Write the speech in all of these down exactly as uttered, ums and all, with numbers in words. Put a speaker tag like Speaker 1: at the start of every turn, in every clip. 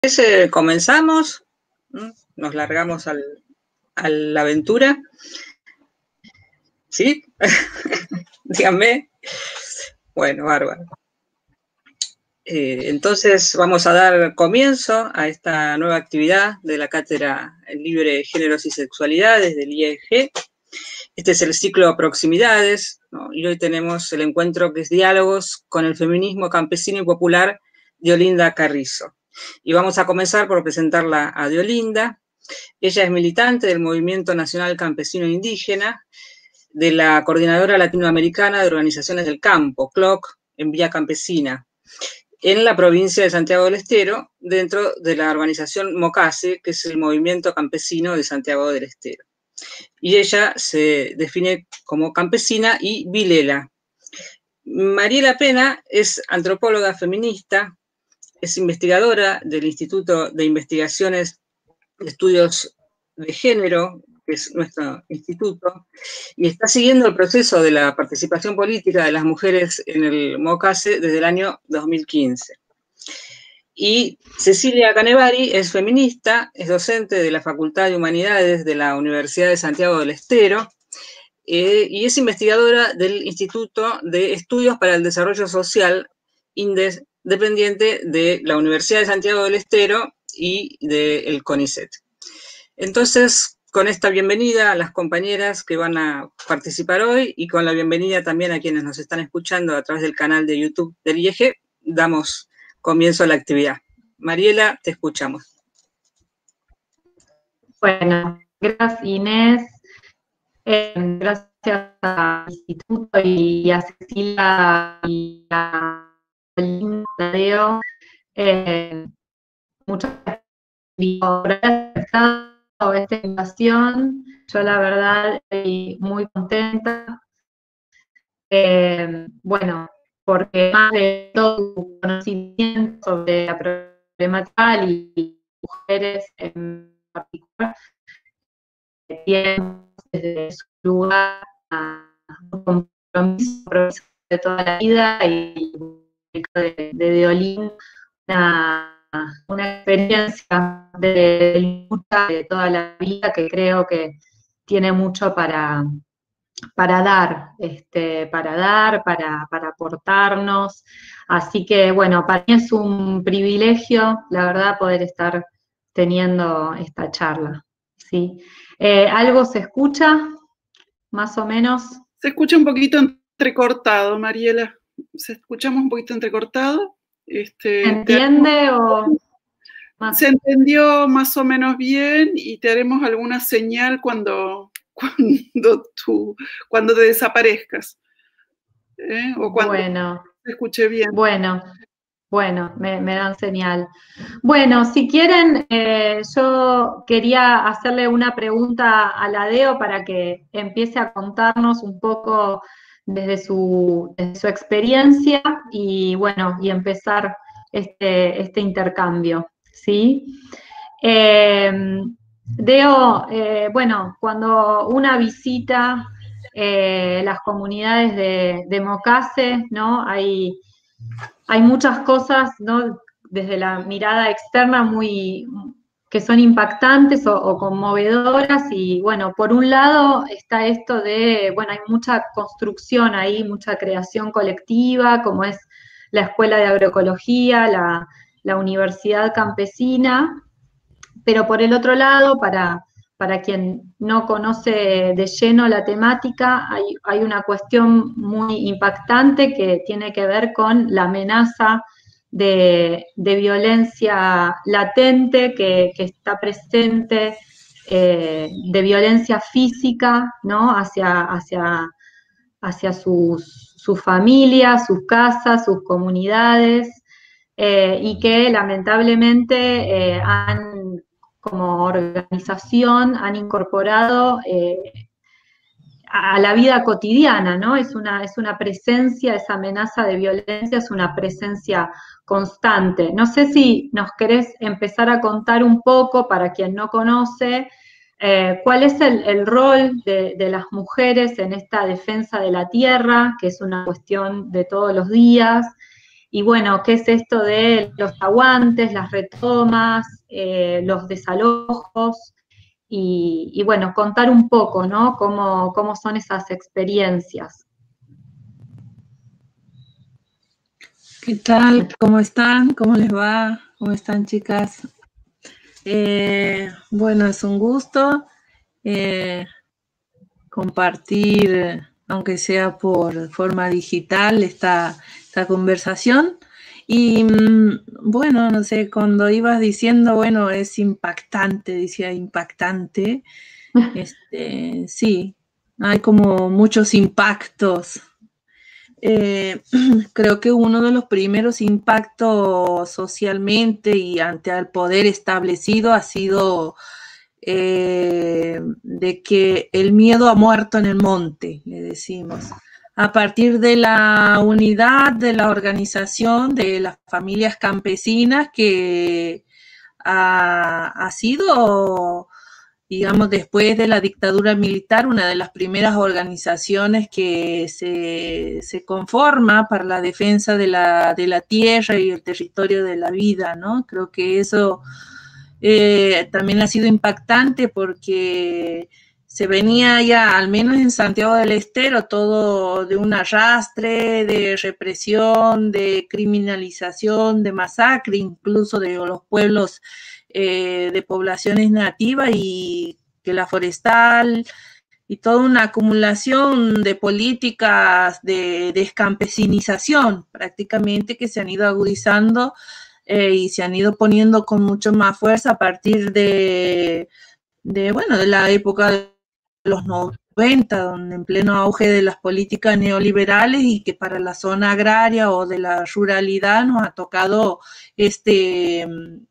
Speaker 1: Eh, comenzamos, nos largamos al, a la aventura. ¿Sí? Díganme. Bueno, bárbaro. Eh, entonces vamos a dar comienzo a esta nueva actividad de la Cátedra Libre Géneros y Sexualidades del I E G. Este es el ciclo Proximidades, ¿no? Y hoy tenemos el encuentro que es Diálogos con el Feminismo Campesino y Popular de Olinda Carrizo. Y vamos a comenzar por presentarla a Deolinda. Ella es militante del Movimiento Nacional Campesino Indígena, de la Coordinadora Latinoamericana de Organizaciones del Campo, C L O C, en Vía Campesina, en la provincia de Santiago del Estero, dentro de la organización MOCASE, que es el Movimiento Campesino de Santiago del Estero. Y ella se define como campesina y vilela. Mariela Pena es antropóloga feminista, es investigadora del Instituto de Investigaciones de Estudios de Género, que es nuestro instituto, y está siguiendo el proceso de la participación política de las mujeres en el MOCASE desde el año dos mil quince. Y Cecilia Canevari es feminista, es docente de la Facultad de Humanidades de la Universidad de Santiago del Estero, eh, y es investigadora del Instituto de Estudios para el Desarrollo Social, INDES, dependiente de la Universidad de Santiago del Estero y del CONICET. Entonces, con esta bienvenida a las compañeras que van a participar hoy y con la bienvenida también a quienes nos están escuchando a través del canal de YouTube del I E G, damos comienzo a la actividad. Mariela, te escuchamos.
Speaker 2: Bueno, gracias Inés, eh, gracias al Instituto y a Cecilia y a Leo. Eh, muchas gracias por haber aceptado esta invitación. Yo la verdad estoy muy contenta. Eh, bueno, porque más de todo tu conocimiento sobre la problemática y mujeres en particular, que tienen desde su lugar a un compromiso de toda la vida y de, de Deolín, una, una experiencia de lucha de toda la vida que creo que tiene mucho para, para dar, este, para dar, para, para aportarnos. Así que, bueno, para mí es un privilegio, la verdad, poder estar teniendo esta charla, ¿sí? Eh, ¿Algo se escucha, más o menos?
Speaker 3: Se escucha un poquito entrecortado, Mariela. Se escuchamos un poquito entrecortado. Este,
Speaker 2: ¿Se entiende
Speaker 3: te...
Speaker 2: o...? Más...
Speaker 3: Se entendió más o menos bien y te haremos alguna señal cuando, cuando, tú, cuando te desaparezcas. ¿Eh? O cuando
Speaker 2: bueno,
Speaker 3: se escuche bien.
Speaker 2: Bueno, bueno, me, me dan señal. Bueno, si quieren, eh, yo quería hacerle una pregunta a la Deo para que empiece a contarnos un poco desde su, desde su experiencia y, bueno, y empezar este, este intercambio, ¿sí? Eh, Deo, eh, bueno, cuando una visita eh, las comunidades de, de MOCASE, ¿no? Hay, hay muchas cosas, ¿no? Desde la mirada externa muy, que son impactantes o, o conmovedoras y, bueno, por un lado está esto de, bueno, hay mucha construcción ahí, mucha creación colectiva, como es la Escuela de Agroecología, la, la Universidad Campesina, pero por el otro lado, para, para quien no conoce de lleno la temática, hay, hay una cuestión muy impactante que tiene que ver con la amenaza de, de violencia latente que, que está presente, eh, de violencia física, ¿no? hacia, hacia, hacia sus, sus familias, sus casas, sus comunidades, eh, y que lamentablemente eh, han como organización han incorporado eh, a la vida cotidiana, ¿no? Es una, es una presencia, esa amenaza de violencia es una presencia constante. No sé si nos querés empezar a contar un poco, para quien no conoce, eh, cuál es el, el rol de, de las mujeres en esta defensa de la tierra, que es una cuestión de todos los días, y bueno, qué es esto de los aguantes, las retomas, eh, los desalojos, y, y bueno, contar un poco, ¿no? Cómo, cómo son esas experiencias.
Speaker 4: ¿Qué tal? ¿Cómo están? ¿Cómo les va? ¿Cómo están, chicas? Eh, bueno, es un gusto eh, compartir, aunque sea por forma digital, esta, esta conversación. Y bueno, no sé, cuando ibas diciendo, bueno, es impactante, decía impactante, este, sí, hay como muchos impactos. Eh, creo que uno de los primeros impactos socialmente y ante el poder establecido ha sido eh, de que el miedo ha muerto en el monte, le decimos. A partir de la unidad de la organización de las familias campesinas que ha, ha sido, digamos, después de la dictadura militar, una de las primeras organizaciones que se, se conforma para la defensa de la, de la tierra y el territorio de la vida, ¿no? Creo que eso eh, también ha sido impactante porque se venía ya, al menos en Santiago del Estero, todo de un arrastre, de represión, de criminalización, de masacre, incluso de los pueblos eh, de poblaciones nativas, y que la forestal y toda una acumulación de políticas de descampesinización prácticamente que se han ido agudizando eh, y se han ido poniendo con mucho más fuerza a partir de, de bueno, de la época de los noventa, donde en pleno auge de las políticas neoliberales, y que para la zona agraria o de la ruralidad nos ha tocado este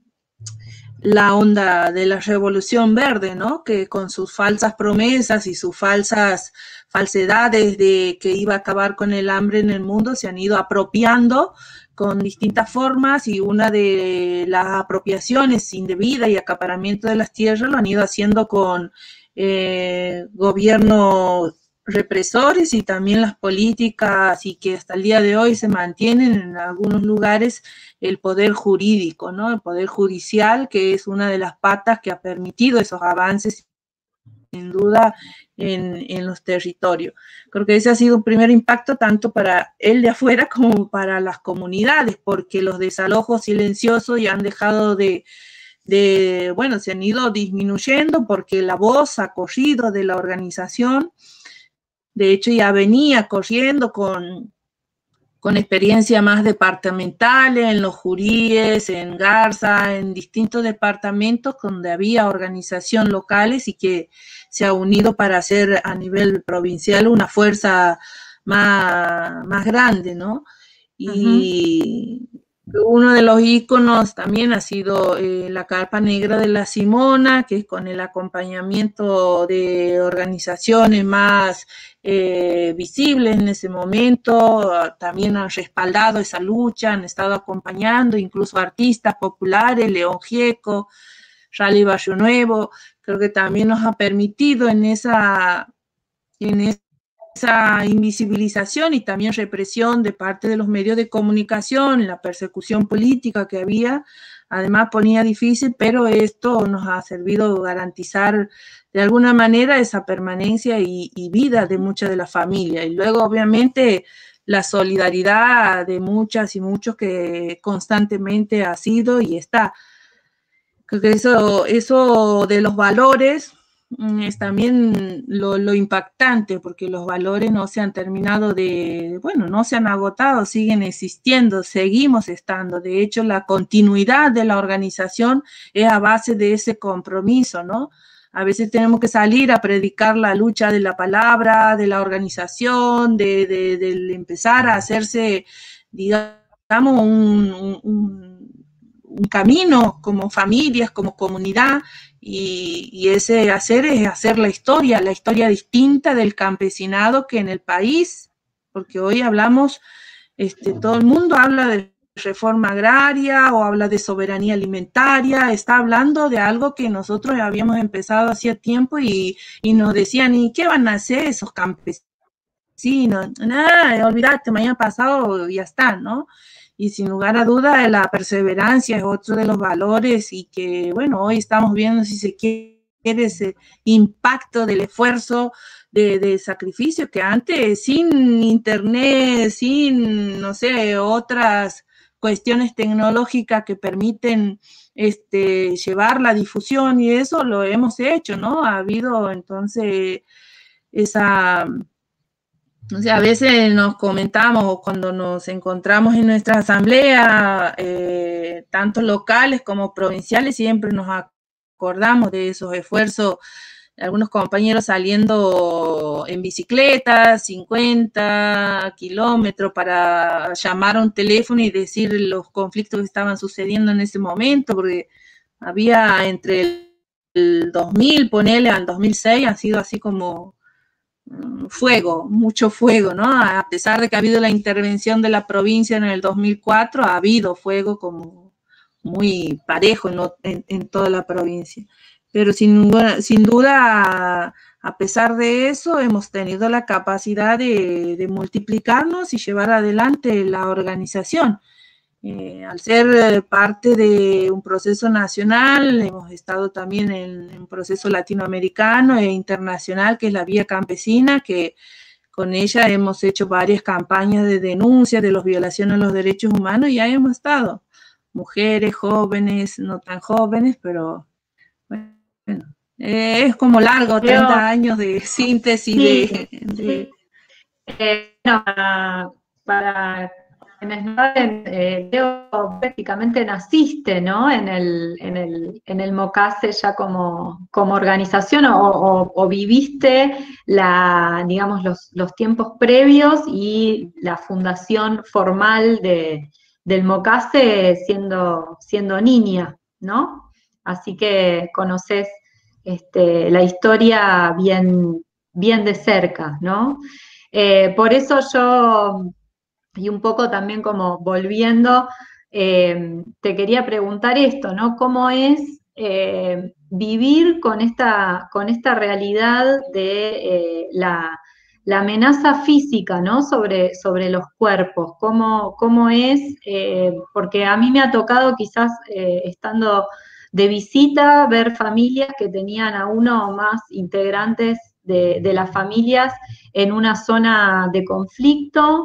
Speaker 4: la onda de la revolución verde, ¿no? Que con sus falsas promesas y sus falsas falsedades de que iba a acabar con el hambre en el mundo se han ido apropiando con distintas formas, y una de las apropiaciones indebidas y acaparamiento de las tierras lo han ido haciendo con eh, gobiernos represores y también las políticas, y que hasta el día de hoy se mantienen en algunos lugares el poder jurídico, ¿no? El poder judicial, que es una de las patas que ha permitido esos avances, sin duda, en, en los territorios. Creo que ese ha sido un primer impacto tanto para el de afuera como para las comunidades, porque los desalojos silenciosos ya han dejado de, de, bueno, se han ido disminuyendo porque la voz ha corrido de la organización. De hecho, ya venía corriendo con, con experiencia más departamentales en los Juríes, en Garza, en distintos departamentos donde había organización locales, y que se ha unido para hacer a nivel provincial una fuerza más, más grande, ¿no? Y uh-huh. Uno de los íconos también ha sido eh, la Carpa Negra de la Simona, que es con el acompañamiento de organizaciones más eh, visibles en ese momento. También han respaldado esa lucha, han estado acompañando incluso artistas populares, León Gieco, Rally Barrio Nuevo. Creo que también nos ha permitido en esa, en esa esa invisibilización y también represión de parte de los medios de comunicación, la persecución política que había, además ponía difícil, pero esto nos ha servido garantizar de alguna manera esa permanencia y, y vida de muchas de las familias. Y luego, obviamente, la solidaridad de muchas y muchos que constantemente ha sido y está. Creo que eso, eso de los valores es también lo, lo impactante, porque los valores no se han terminado de, bueno, no se han agotado, siguen existiendo, seguimos estando. De hecho, la continuidad de la organización es a base de ese compromiso, ¿no? A veces tenemos que salir a predicar la lucha de la palabra, de la organización, de, de, de empezar a hacerse, digamos, un, un, un camino como familias, como comunidad. Y, y ese hacer es hacer la historia, la historia distinta del campesinado que en el país, porque hoy hablamos, este, todo el mundo habla de reforma agraria o habla de soberanía alimentaria, está hablando de algo que nosotros habíamos empezado hacía tiempo y, y nos decían, ¿y qué van a hacer esos campesinos? Nada, olvídate, mañana pasado ya está, ¿no? y sin lugar a duda la perseverancia es otro de los valores y que, bueno, hoy estamos viendo, si se quiere, ese impacto del esfuerzo de, de sacrificio que antes, sin internet, sin, no sé, otras cuestiones tecnológicas que permiten este, llevar la difusión y eso lo hemos hecho, ¿no? Ha habido entonces esa... O sea, a veces nos comentamos cuando nos encontramos en nuestra asamblea, eh, tanto locales como provinciales, siempre nos acordamos de esos esfuerzos, algunos compañeros saliendo en bicicleta, cincuenta kilómetros para llamar a un teléfono y decir los conflictos que estaban sucediendo en ese momento, porque había entre el dos mil, ponele al dos mil seis, han sido así como fuego, mucho fuego, ¿no? A pesar de que ha habido la intervención de la provincia en el dos mil cuatro, ha habido fuego como muy parejo en, en, en toda la provincia. Pero sin, sin duda, a pesar de eso, hemos tenido la capacidad de, de multiplicarnos y llevar adelante la organización. Eh, al ser parte de un proceso nacional, hemos estado también en un proceso latinoamericano e internacional, que es la Vía Campesina, que con ella hemos hecho varias campañas de denuncia de las violaciones a los derechos humanos y ahí hemos estado, mujeres, jóvenes, no tan jóvenes, pero bueno, eh, es como largo, treinta años de síntesis. Sí, de... de...
Speaker 2: Eh, no, para... quienes no saben, eh, Leo, prácticamente naciste, ¿no? En el, en el, en el MOCASE ya como, como organización, o, o, o viviste la, digamos, los, los tiempos previos y la fundación formal de, del MOCASE siendo, siendo niña, ¿no? Así que conoces este, la historia bien, bien de cerca, ¿no? Eh, por eso yo... Y un poco también como volviendo, eh, te quería preguntar esto, ¿no? ¿Cómo es eh, vivir con esta, con esta realidad de eh, la, la amenaza física, ¿no? Sobre, sobre los cuerpos. ¿Cómo, cómo es? Eh, porque a mí me ha tocado quizás eh, estando de visita ver familias que tenían a uno o más integrantes de, de las familias en una zona de conflicto.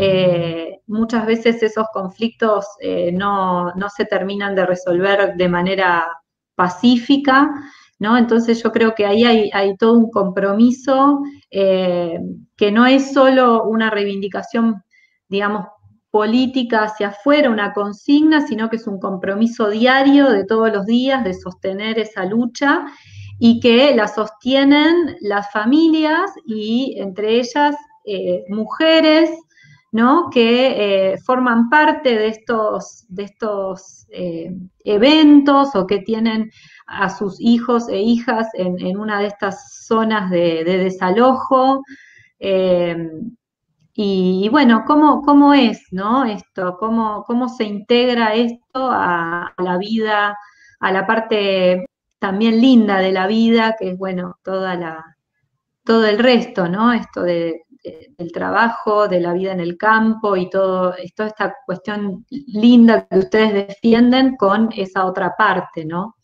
Speaker 2: Eh, muchas veces esos conflictos eh, no, no se terminan de resolver de manera pacífica, ¿no? Entonces yo creo que ahí hay, hay todo un compromiso eh, que no es solo una reivindicación, digamos, política hacia afuera, una consigna, sino que es un compromiso diario de todos los días de sostener esa lucha y que la sostienen las familias y entre ellas eh, mujeres, ¿no? Que eh, forman parte de estos, de estos eh, eventos o que tienen a sus hijos e hijas en, en una de estas zonas de, de desalojo. Eh, y, y bueno, ¿cómo, cómo es, ¿no? Esto, cómo, cómo se integra esto a, a la vida, a la parte también linda de la vida, que es, bueno, toda la, todo el resto, ¿no? Esto de, de, del trabajo, de la vida en el campo y todo, toda esta cuestión linda que ustedes defienden con esa otra parte, ¿no?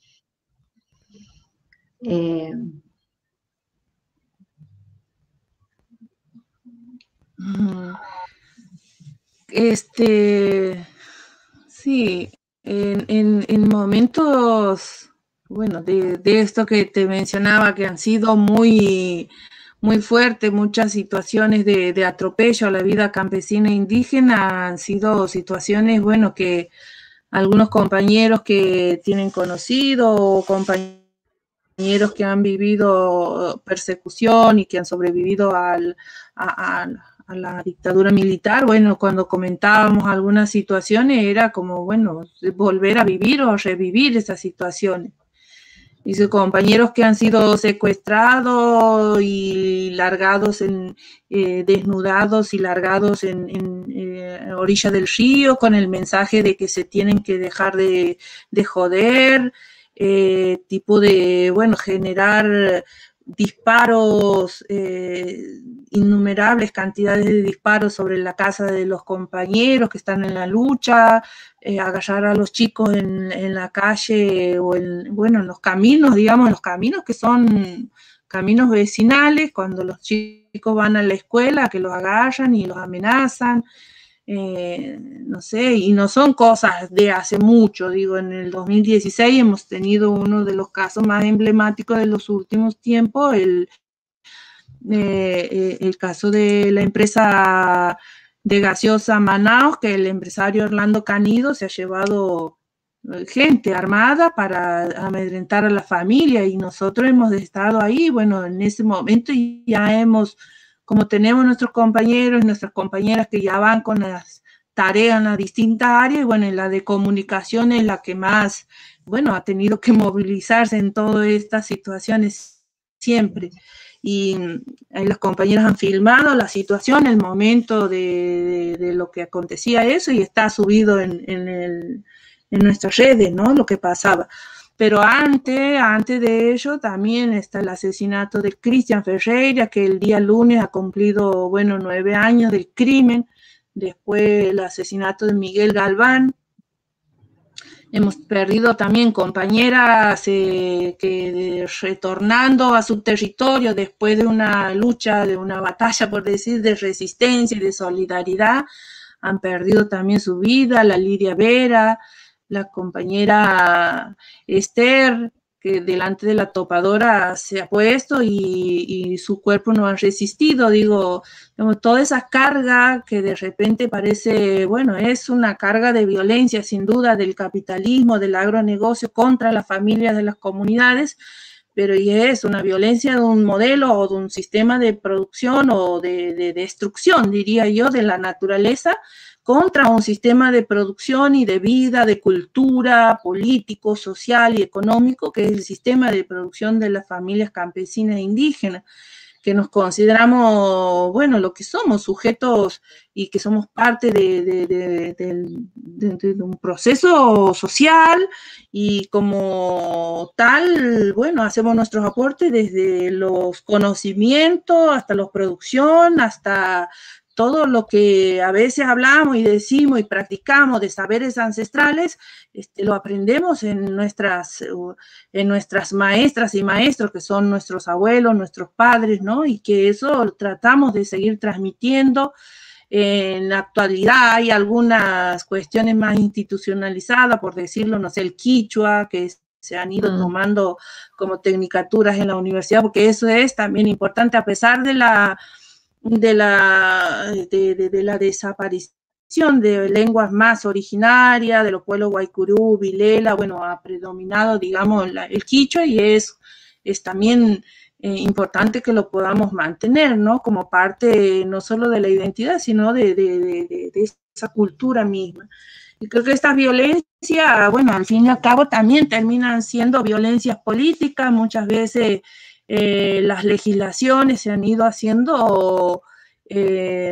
Speaker 2: Eh,
Speaker 4: Este, sí, en, en, en momentos, bueno, de, de esto que te mencionaba, que han sido muy, muy fuertes, muchas situaciones de, de atropello a la vida campesina e indígena, han sido situaciones, bueno, que algunos compañeros que tienen conocido, o compañeros que han vivido persecución y que han sobrevivido al, a, a a la dictadura militar, bueno, cuando comentábamos algunas situaciones era como, bueno, volver a vivir o revivir esas situaciones. Y sus compañeros que han sido secuestrados y largados, en, eh, desnudados y largados en, en eh, orilla del río con el mensaje de que se tienen que dejar de, de joder, eh, tipo de, bueno, generar disparos, eh, innumerables cantidades de disparos sobre la casa de los compañeros que están en la lucha, eh, agarrar a los chicos en, en la calle o en, bueno, en los caminos, digamos, los caminos que son caminos vecinales, cuando los chicos van a la escuela, que los agarran y los amenazan. Eh, no sé, y no son cosas de hace mucho, digo, en el dos mil dieciséis hemos tenido uno de los casos más emblemáticos de los últimos tiempos, el, eh, el caso de la empresa de gaseosa Manaos, que el empresario Orlando Canido se ha llevado gente armada para amedrentar a la familia, y nosotros hemos estado ahí, bueno, en ese momento ya hemos... Como tenemos nuestros compañeros y nuestras compañeras que ya van con las tareas en las distintas áreas, bueno, en la de comunicación es la que más, bueno, ha tenido que movilizarse en todas estas situaciones siempre. Y eh, las compañeras han filmado la situación, el momento de, de, de lo que acontecía eso, y está subido en, en, el, en nuestras redes, ¿no? Lo que pasaba. Pero antes, antes de ello también está el asesinato de Cristian Ferreira, que el día lunes ha cumplido, bueno, nueve años del crimen. Después el asesinato de Miguel Galván. Hemos perdido también compañeras eh, que de, retornando a su territorio después de una lucha, de una batalla, por decir, de resistencia y de solidaridad, han perdido también su vida. La Lidia Vera, la compañera Esther, que delante de la topadora se ha puesto y, y su cuerpo no ha resistido. Digo, digamos, toda esa carga que de repente parece, bueno, es una carga de violencia, sin duda, del capitalismo, del agronegocio contra las familias de las comunidades, pero y es una violencia de un modelo o de un sistema de producción o de, de destrucción, diría yo, de la naturaleza, contra un sistema de producción y de vida, de cultura, político, social y económico, que es el sistema de producción de las familias campesinas e indígenas, que nos consideramos, bueno, lo que somos, sujetos y que somos parte de, de, de, de, de, de un proceso social, y como tal, bueno, hacemos nuestros aportes desde los conocimientos hasta la producción, hasta todo lo que a veces hablamos y decimos y practicamos de saberes ancestrales, este, lo aprendemos en nuestras, en nuestras maestras y maestros, que son nuestros abuelos, nuestros padres, ¿no? Y que eso tratamos de seguir transmitiendo. En la actualidad hay algunas cuestiones más institucionalizadas, por decirlo, no sé, el quichua, que se han ido mm. tomando como tecnicaturas en la universidad, porque eso es también importante, a pesar de la... de la, de, de, de la desaparición de lenguas más originarias, de los pueblos Guaycurú, Vilela, bueno, ha predominado, digamos, la, el quichua, y es, es también eh, importante que lo podamos mantener, ¿no? Como parte no solo de la identidad, sino de, de, de, de esa cultura misma. Y creo que estas violencias, bueno, al fin y al cabo también terminan siendo violencias políticas. Muchas veces Eh, las legislaciones se han ido haciendo eh,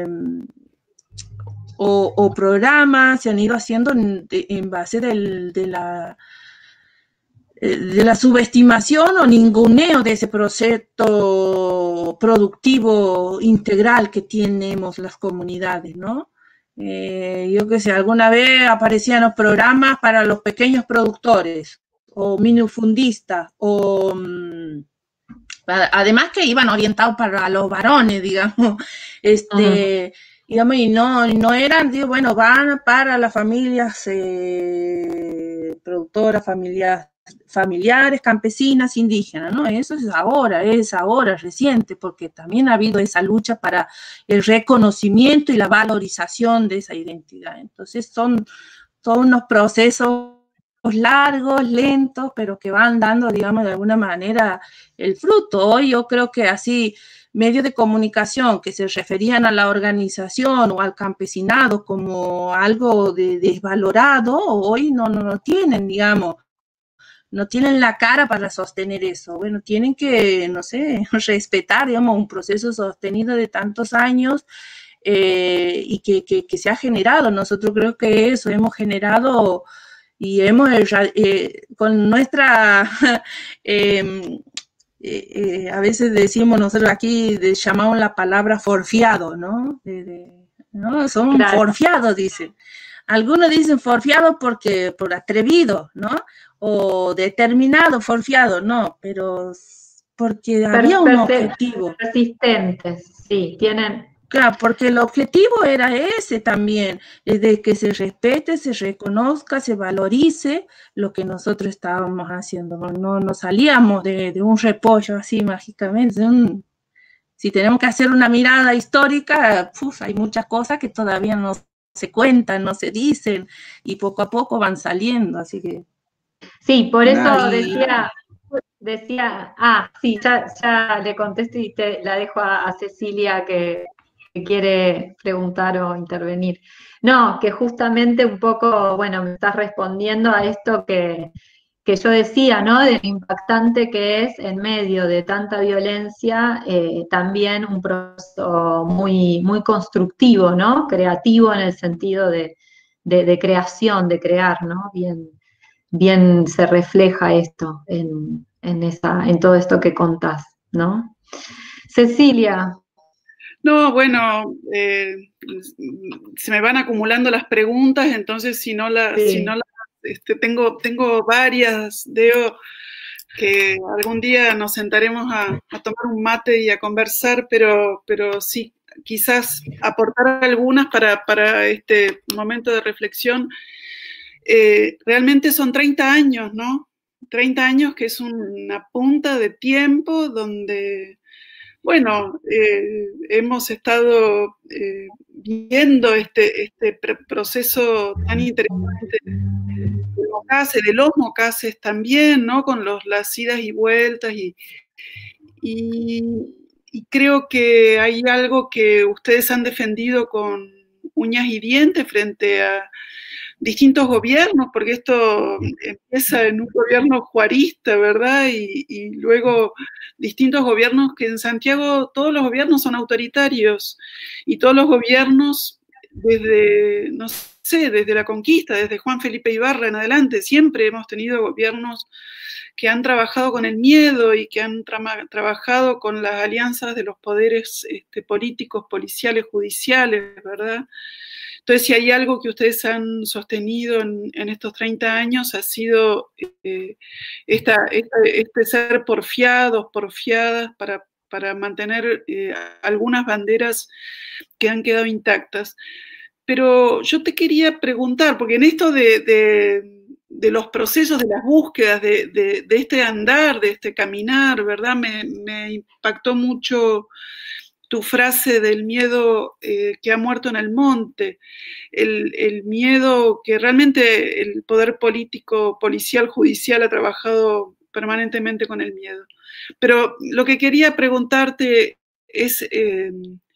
Speaker 4: o, o programas se han ido haciendo en, en base del, de, la, de la subestimación o ninguneo de ese proceso productivo integral que tenemos las comunidades, ¿no? Eh, yo que sé, alguna vez aparecían los programas para los pequeños productores o minifundistas o... además que iban orientados para los varones, digamos, este, uh-huh. digamos, y no, no eran, digo, bueno, van para las familias eh, productoras, familias, familiares, campesinas, indígenas, ¿no? Eso es ahora, es ahora, reciente, porque también ha habido esa lucha para el reconocimiento y la valorización de esa identidad. Entonces son todos unos procesos largos, lentos, pero que van dando, digamos, de alguna manera el fruto. Hoy yo creo que así medios de comunicación que se referían a la organización o al campesinado como algo de desvalorado, hoy no, no, no tienen, digamos, no tienen la cara para sostener eso. Bueno, tienen que, no sé, respetar, digamos, un proceso sostenido de tantos años eh, y que, que, que se ha generado. Nosotros creo que eso hemos generado y hemos, eh, con nuestra eh, eh, eh, a veces decimos nosotros aquí, de, llamamos la palabra forfiado, ¿no? De, de, ¿no? Son
Speaker 2: Claro.
Speaker 4: forfiados, dicen. Algunos dicen forfiado porque, por atrevido, ¿no? O determinado, forfiado, no, pero porque había un objetivo.
Speaker 2: Persistentes, sí, tienen...
Speaker 4: Claro, porque el objetivo era ese también, es de que se respete, se reconozca, se valorice lo que nosotros estábamos haciendo. No, no salíamos de, de un repollo así mágicamente. Un, si tenemos que hacer una mirada histórica, uf, hay muchas cosas que todavía no se cuentan, no se dicen, y poco a poco van saliendo, así que...
Speaker 2: Sí, por eso
Speaker 4: Nah, y...
Speaker 2: decía... Decía, ah, sí, ya, ya le contesto y te la dejo a, a Cecilia que... que quiere preguntar o intervenir. No, que justamente un poco, bueno, me estás respondiendo a esto que, que yo decía, ¿no? De lo impactante que es en medio de tanta violencia, eh, también un proceso muy, muy constructivo, ¿no? Creativo en el sentido de, de, de creación, de crear, ¿no? Bien, bien se refleja esto en, en, esa, en todo esto que contás, ¿no? Cecilia.
Speaker 3: No, bueno, eh, se me van acumulando las preguntas, entonces si no las, sí. si no las, este, tengo, tengo varias, Deo, que algún día nos sentaremos a, a tomar un mate y a conversar, pero, pero sí, quizás aportar algunas para, para este momento de reflexión. Eh, realmente son treinta años, ¿no? treinta años que es una punta de tiempo donde... Bueno, eh, hemos estado eh, viendo este, este proceso tan interesante de, Mocase, de los Mocases también, ¿no? Con los, las idas y vueltas y, y, y creo que hay algo que ustedes han defendido con uñas y dientes frente a distintos gobiernos, porque esto empieza en un gobierno juarista, ¿verdad? Y, y luego distintos gobiernos que en Santiago, todos los gobiernos son autoritarios y todos los gobiernos desde, no sé, desde la conquista, desde Juan Felipe Ibarra en adelante, siempre hemos tenido gobiernos que han trabajado con el miedo y que han tra- trabajado con las alianzas de los poderes este, políticos, policiales, judiciales, ¿verdad? Entonces, si hay algo que ustedes han sostenido en, en estos treinta años, ha sido eh, esta, esta, este ser porfiados, porfiadas, para, para mantener eh, algunas banderas que han quedado intactas. Pero yo te quería preguntar, porque en esto de, de, de los procesos, de las búsquedas, de, de, de este andar, de este caminar, ¿verdad? Me, me impactó mucho tu frase del miedo eh, que ha muerto en el monte, el, el miedo que realmente el poder político, policial, judicial ha trabajado permanentemente con el miedo. Pero lo que quería preguntarte es eh,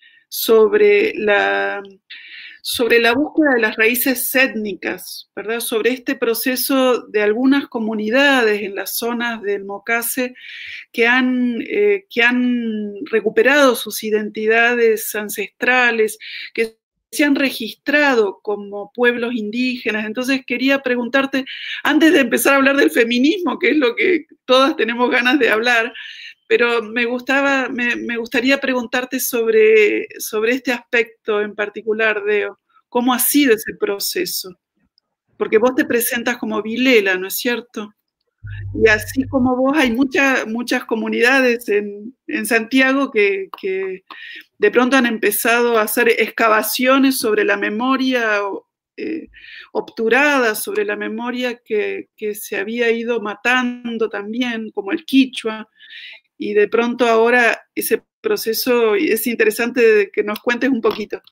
Speaker 3: sobre la... sobre la búsqueda de las raíces étnicas, ¿verdad? Sobre este proceso de algunas comunidades en las zonas del Mocase que han, eh, que han recuperado sus identidades ancestrales, que se han registrado como pueblos indígenas. Entonces quería preguntarte, antes de empezar a hablar del feminismo, que es lo que todas tenemos ganas de hablar, pero me, gustaba, me, me gustaría preguntarte sobre, sobre este aspecto en particular, Deo. ¿Cómo ha sido ese proceso? Porque vos te presentas como Vilela, ¿no es cierto? Y así como vos, hay mucha, muchas comunidades en, en Santiago que, que de pronto han empezado a hacer excavaciones sobre la memoria eh, obturada, sobre la memoria que, que se había ido matando también, como el quichua. Y de pronto ahora ese proceso es interesante que nos cuentes un poquito.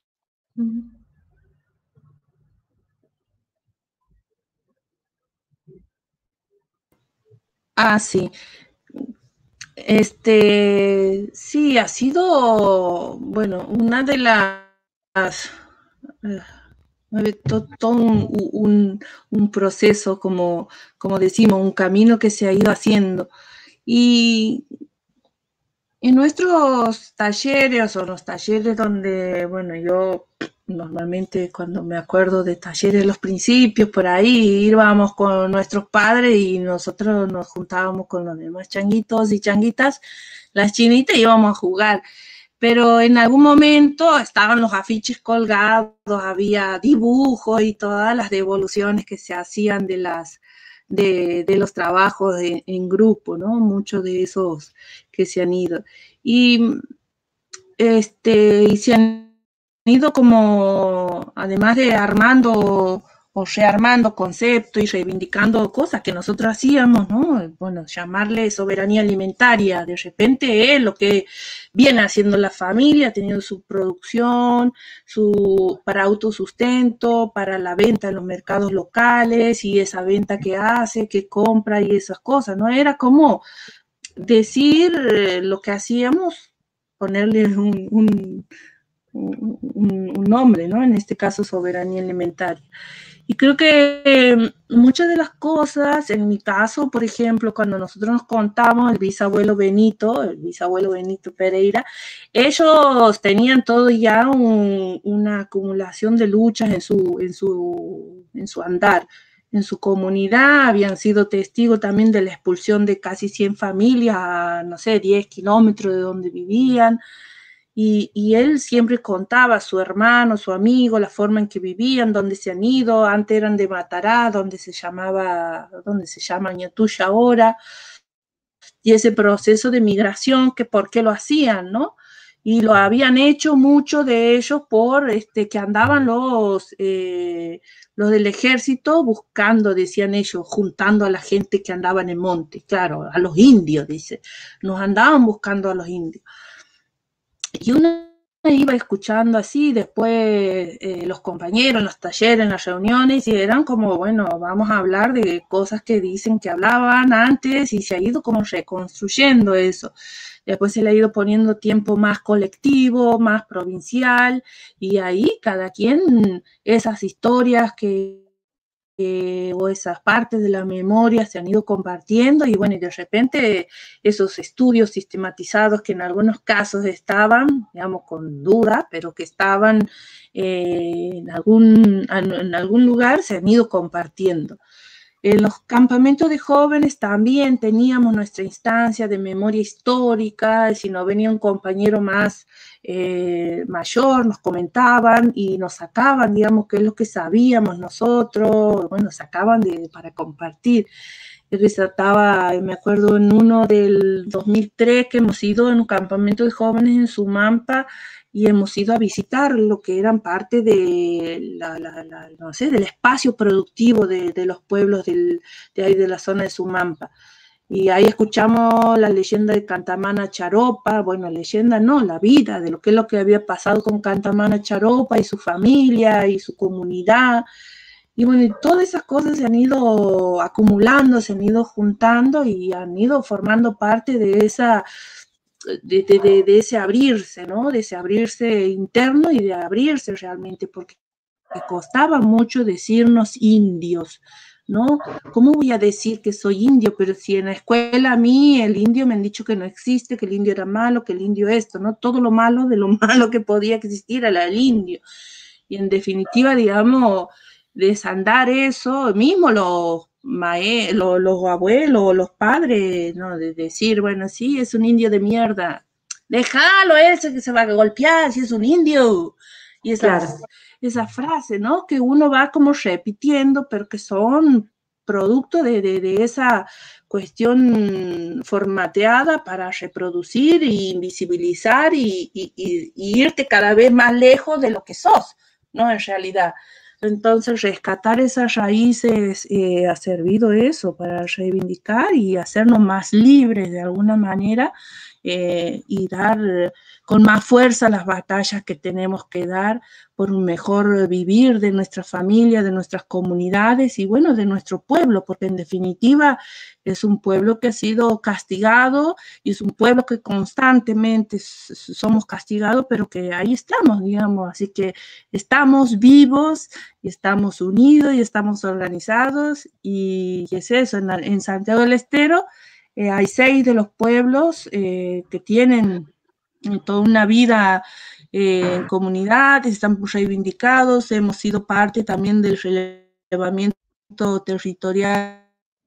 Speaker 4: Ah, sí. Este, sí, ha sido, bueno, una de las, todo, todo un, un, un proceso, como, como decimos, un camino que se ha ido haciendo. Y en nuestros talleres o los talleres donde, bueno, yo normalmente cuando me acuerdo de talleres de los principios, por ahí íbamos con nuestros padres y nosotros nos juntábamos con los demás changuitos y changuitas, las chinitas, y íbamos a jugar. Pero en algún momento estaban los afiches colgados, había dibujos y todas las devoluciones que se hacían de las de, de los trabajos de, en grupo, ¿no? Muchos de esos que se han ido. Y, este, y se han ido como, además de armando o rearmando conceptos y reivindicando cosas que nosotros hacíamos, ¿no? Bueno, llamarle soberanía alimentaria, de repente es lo que viene haciendo la familia, teniendo su producción, su, para autosustento, para la venta en los mercados locales, y esa venta que hace, que compra y esas cosas, ¿no? Era como decir eh, lo que hacíamos, ponerle un, un, un, un nombre, ¿no? En este caso, soberanía alimentaria. Y creo que eh, muchas de las cosas, en mi caso, por ejemplo, cuando nosotros nos contamos, el bisabuelo Benito, el bisabuelo Benito Pereira, ellos tenían todo ya un, una acumulación de luchas en su, en su, en su andar, en su comunidad, habían sido testigos también de la expulsión de casi cien familias a, no sé, diez kilómetros de donde vivían. Y, y él siempre contaba a su hermano, su amigo, la forma en que vivían, dónde se han ido. Antes eran de Matará, donde se llamaba, donde se llama Ñatuya ahora, y ese proceso de migración, que por qué lo hacían, ¿no? Y lo habían hecho muchos de ellos por este, que andaban los, eh, los del ejército buscando, decían ellos, juntando a la gente que andaba en el monte, claro, a los indios, dice, nos andaban buscando a los indios. Y uno iba escuchando así, después eh, los compañeros en los talleres, en las reuniones, y eran como, bueno, vamos a hablar de cosas que dicen que hablaban antes, y se ha ido como reconstruyendo eso. Después se le ha ido poniendo tiempo más colectivo, más provincial, y ahí cada quien, esas historias que Eh, o esas partes de la memoria se han ido compartiendo, y bueno, y de repente esos estudios sistematizados que en algunos casos estaban, digamos, con duda, pero que estaban eh, en, algún, en algún lugar, se han ido compartiendo. En los campamentos de jóvenes también teníamos nuestra instancia de memoria histórica, si no venía un compañero más eh, mayor, nos comentaban y nos sacaban, digamos, qué es lo que sabíamos nosotros, bueno, sacaban de, para compartir. Yo resaltaba, me acuerdo en uno del dos mil tres que hemos ido en un campamento de jóvenes en Sumampa, y hemos ido a visitar lo que eran parte de la, la, la, no sé, del espacio productivo de, de los pueblos del, de ahí de la zona de Sumampa. Y ahí escuchamos la leyenda de Cantamana Charopa, bueno, leyenda no, la vida, de lo que es lo que había pasado con Cantamana Charopa y su familia y su comunidad. Y bueno, y todas esas cosas se han ido acumulando, se han ido juntando y han ido formando parte de esa... De, de, de ese abrirse, ¿no? De ese abrirse interno y de abrirse realmente, porque costaba mucho decirnos indios, ¿no? ¿Cómo voy a decir que soy indio? Pero si en la escuela a mí el indio me han dicho que no existe, que el indio era malo, que el indio esto, ¿no? Todo lo malo de lo malo que podía existir era el indio. Y en definitiva, digamos, desandar eso, mismo los Mae, lo, los abuelos, los padres, ¿no? De decir, bueno, sí, es un indio de mierda, déjalo ese que se va a golpear, si es un indio. Y esa, claro. esa frase, ¿no? Que uno va como repitiendo, pero que son producto de, de, de esa cuestión formateada para reproducir e invisibilizar y, y, y, y irte cada vez más lejos de lo que sos, ¿no? En realidad. Entonces, rescatar esas raíces eh, ha servido eso para reivindicar y hacernos más libres de alguna manera eh, y dar con más fuerza las batallas que tenemos que dar por un mejor vivir de nuestra familia, de nuestras comunidades y, bueno, de nuestro pueblo, porque en definitiva es un pueblo que ha sido castigado y es un pueblo que constantemente somos castigados, pero que ahí estamos, digamos, así que estamos vivos y estamos unidos y estamos organizados y es eso, en, en Santiago del Estero eh, hay seis de los pueblos eh, que tienen toda una vida eh, en comunidades, están reivindicados, hemos sido parte también del relevamiento territorial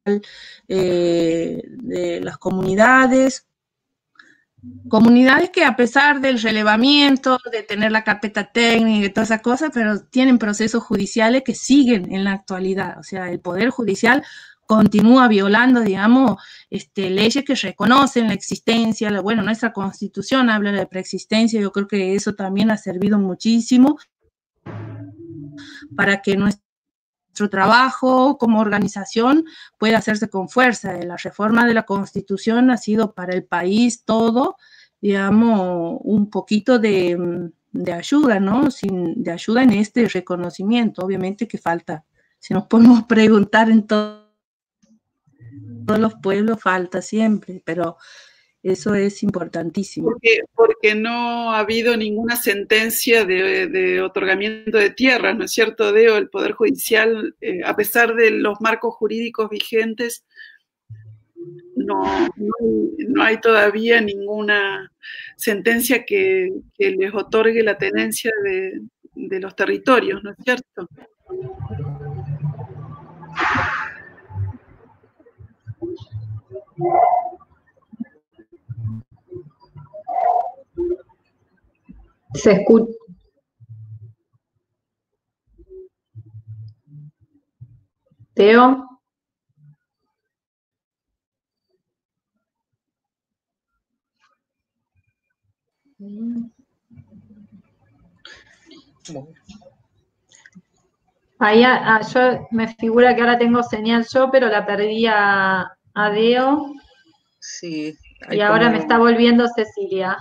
Speaker 4: eh, de las comunidades, comunidades que a pesar del relevamiento, de tener la carpeta técnica y todas esas cosas, pero tienen procesos judiciales que siguen en la actualidad, o sea, el Poder Judicial continúa violando, digamos, este, leyes que reconocen la existencia, la, bueno, nuestra Constitución habla de preexistencia, yo creo que eso también ha servido muchísimo para que nuestro Nuestro trabajo como organización puede hacerse con fuerza. La reforma de la Constitución ha sido para el país todo, digamos, un poquito de, de ayuda, ¿no? Sin, de ayuda en este reconocimiento. Obviamente que falta, si nos podemos preguntar en todo, todos los pueblos, falta siempre, pero eso es importantísimo.
Speaker 3: Porque, porque no ha habido ninguna sentencia de, de otorgamiento de tierras, ¿no es cierto, Deo? El Poder Judicial, eh, a pesar de los marcos jurídicos vigentes, no, no, hay, no hay todavía ninguna sentencia que, que les otorgue la tenencia de, de los territorios, ¿no es cierto?
Speaker 2: Se escucha. Teo. Ahí a, a, yo me figura que ahora tengo señal yo, pero la perdí a, a Deo.
Speaker 1: Sí.
Speaker 2: Y ahora como... me está volviendo Cecilia.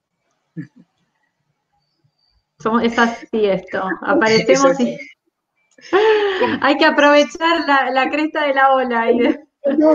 Speaker 2: Somos, es así esto, aparecemos es así. Y... Hay que aprovechar la, la cresta de la ola. Y de...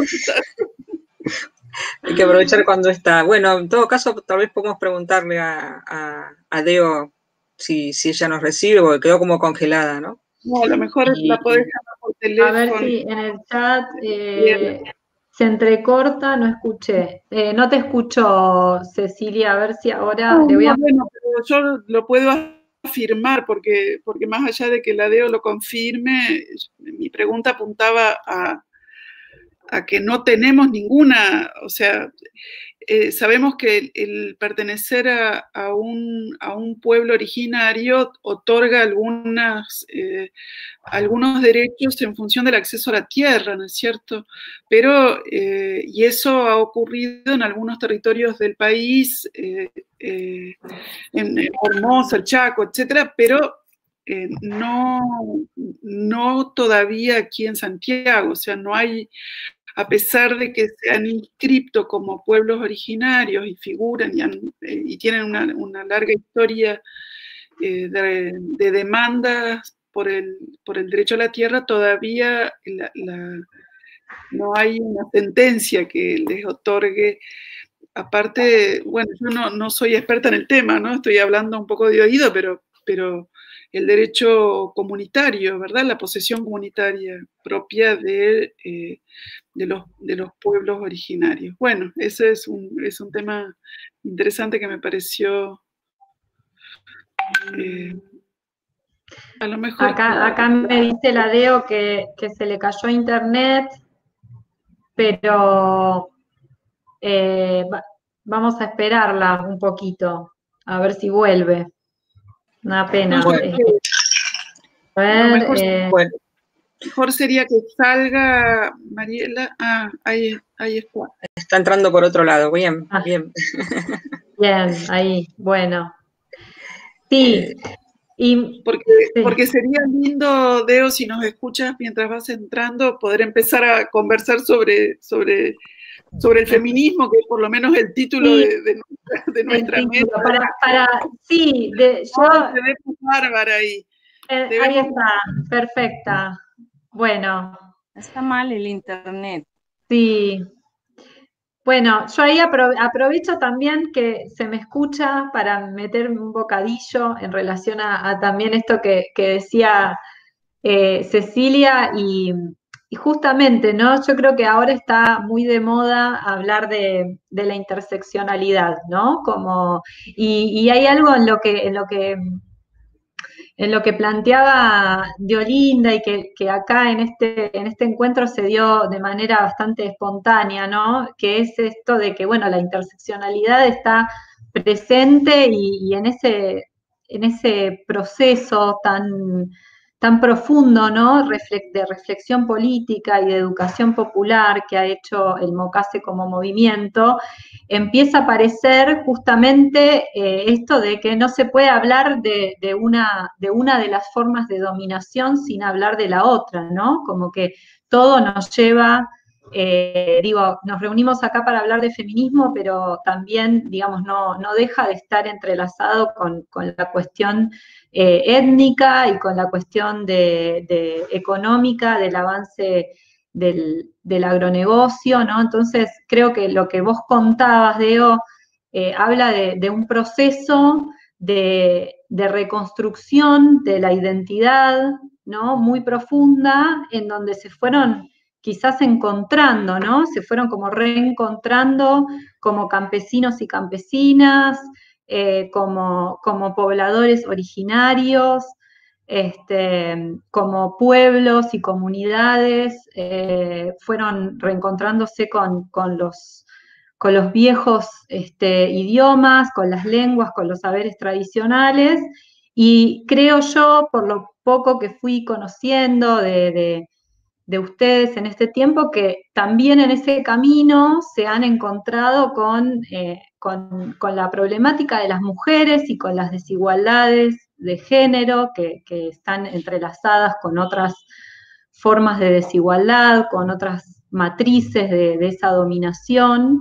Speaker 1: Hay que aprovechar cuando está. Bueno, en todo caso, tal vez podemos preguntarle a, a, a Deo si, si ella nos recibe, porque quedó como congelada, ¿no?
Speaker 3: No, a lo mejor y, la podés llamar por teléfono.
Speaker 2: A ver si en el chat eh, se entrecorta, no escuché. Eh, no te escucho, Cecilia, a ver si ahora
Speaker 3: no,
Speaker 2: le voy a...
Speaker 3: No, bueno, pero yo lo puedo afirmar, porque, porque más allá de que la Deo lo confirme, mi pregunta apuntaba a, a que no tenemos ninguna, o sea, eh, sabemos que el, el pertenecer a, a, un, a un pueblo originario otorga algunas, eh, algunos derechos en función del acceso a la tierra, ¿no es cierto? Pero, eh, y eso ha ocurrido en algunos territorios del país, eh, eh, en Formosa, el Chaco, etcétera, pero eh, no, no todavía aquí en Santiago, o sea, no hay... A pesar de que se han inscrito como pueblos originarios y figuran y, han, eh, y tienen una, una larga historia eh, de, de demandas por el, por el derecho a la tierra, todavía la, la, no hay una sentencia que les otorgue. Aparte, bueno, yo no, no soy experta en el tema, ¿no? Estoy hablando un poco de oído, pero, pero el derecho comunitario, ¿verdad? La posesión comunitaria propia de, eh, de, los, de los pueblos originarios. Bueno, ese es un, es un tema interesante que me pareció... Eh, a lo mejor...
Speaker 2: Acá, acá me dice la Deo que, que se le cayó internet, pero eh, va, vamos a esperarla un poquito, a ver si vuelve. Una pena.
Speaker 3: Bueno.
Speaker 2: Eh, a ver,
Speaker 3: no, mejor,
Speaker 2: eh,
Speaker 3: bueno, mejor sería que salga Mariela. Ah, ahí, ahí está.
Speaker 1: Está entrando por otro lado, bien, ah. bien.
Speaker 2: Bien, ahí, bueno. Sí. Y,
Speaker 3: porque, sí. porque sería lindo, Deo, si nos escuchas mientras vas entrando, poder empezar a conversar sobre, sobre, sobre el feminismo, que es por lo menos el título sí. de, de, de nuestra mesa.
Speaker 2: Para, para, sí, de, yo...
Speaker 3: Oh, te ves bárbara ahí.
Speaker 2: Eh, ahí está, perfecta. Bueno.
Speaker 4: Está mal el internet.
Speaker 2: Sí. Bueno, yo ahí aprovecho también que se me escucha para meterme un bocadillo en relación a, a también esto que, que decía eh, Cecilia y, y justamente, ¿no? Yo creo que ahora está muy de moda hablar de, de la interseccionalidad, ¿no? Como, y, y hay algo en lo que, en lo que en lo que planteaba Diolinda y que, que acá en este, en este encuentro se dio de manera bastante espontánea, ¿no? Que es esto de que, bueno, la interseccionalidad está presente y, y en, ese, en ese proceso tan, tan profundo, ¿no? De reflexión política y de educación popular que ha hecho el MOCASE como movimiento, empieza a aparecer justamente eh, esto de que no se puede hablar de, de, una, de una de las formas de dominación sin hablar de la otra, ¿no? Como que todo nos lleva, eh, digo, nos reunimos acá para hablar de feminismo, pero también, digamos, no, no deja de estar entrelazado con, con la cuestión eh, étnica y con la cuestión de, de económica del avance del, del agronegocio, ¿no? Entonces, creo que lo que vos contabas, Deo, eh, habla de, de, un proceso de, de, reconstrucción de la identidad, ¿no? Muy profunda, en donde se fueron quizás encontrando, ¿no? Se fueron como reencontrando como campesinos y campesinas, eh, como, como pobladores originarios, Este, como pueblos y comunidades eh, fueron reencontrándose con, con, los, con los viejos este, idiomas, con las lenguas, con los saberes tradicionales, y creo yo, por lo poco que fui conociendo de, de, de ustedes en este tiempo, que también en ese camino se han encontrado con, eh, con, con la problemática de las mujeres y con las desigualdades de género que, que están entrelazadas con otras formas de desigualdad, con otras matrices de, de esa dominación,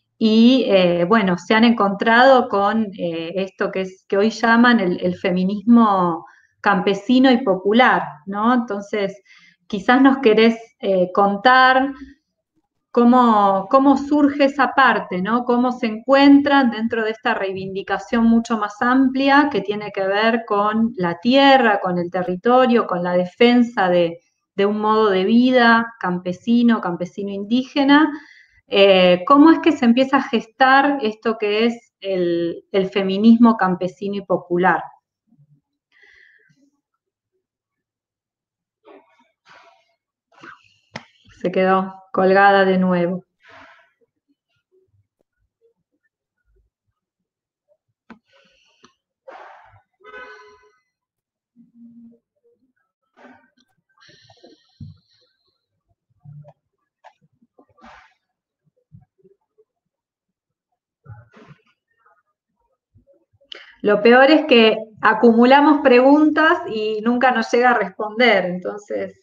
Speaker 2: y eh, bueno, se han encontrado con eh, esto que, es, que hoy llaman el, el feminismo campesino y popular, ¿no? Entonces, quizás nos querés eh, contar Cómo, cómo surge esa parte, ¿no? Cómo se encuentran dentro de esta reivindicación mucho más amplia que tiene que ver con la tierra, con el territorio, con la defensa de, de un modo de vida campesino, campesino indígena. Eh, ¿Cómo es que se empieza a gestar esto que es el, el feminismo campesino y popular? Se quedó colgada de nuevo. Lo peor es que acumulamos preguntas y nunca nos llega a responder, entonces...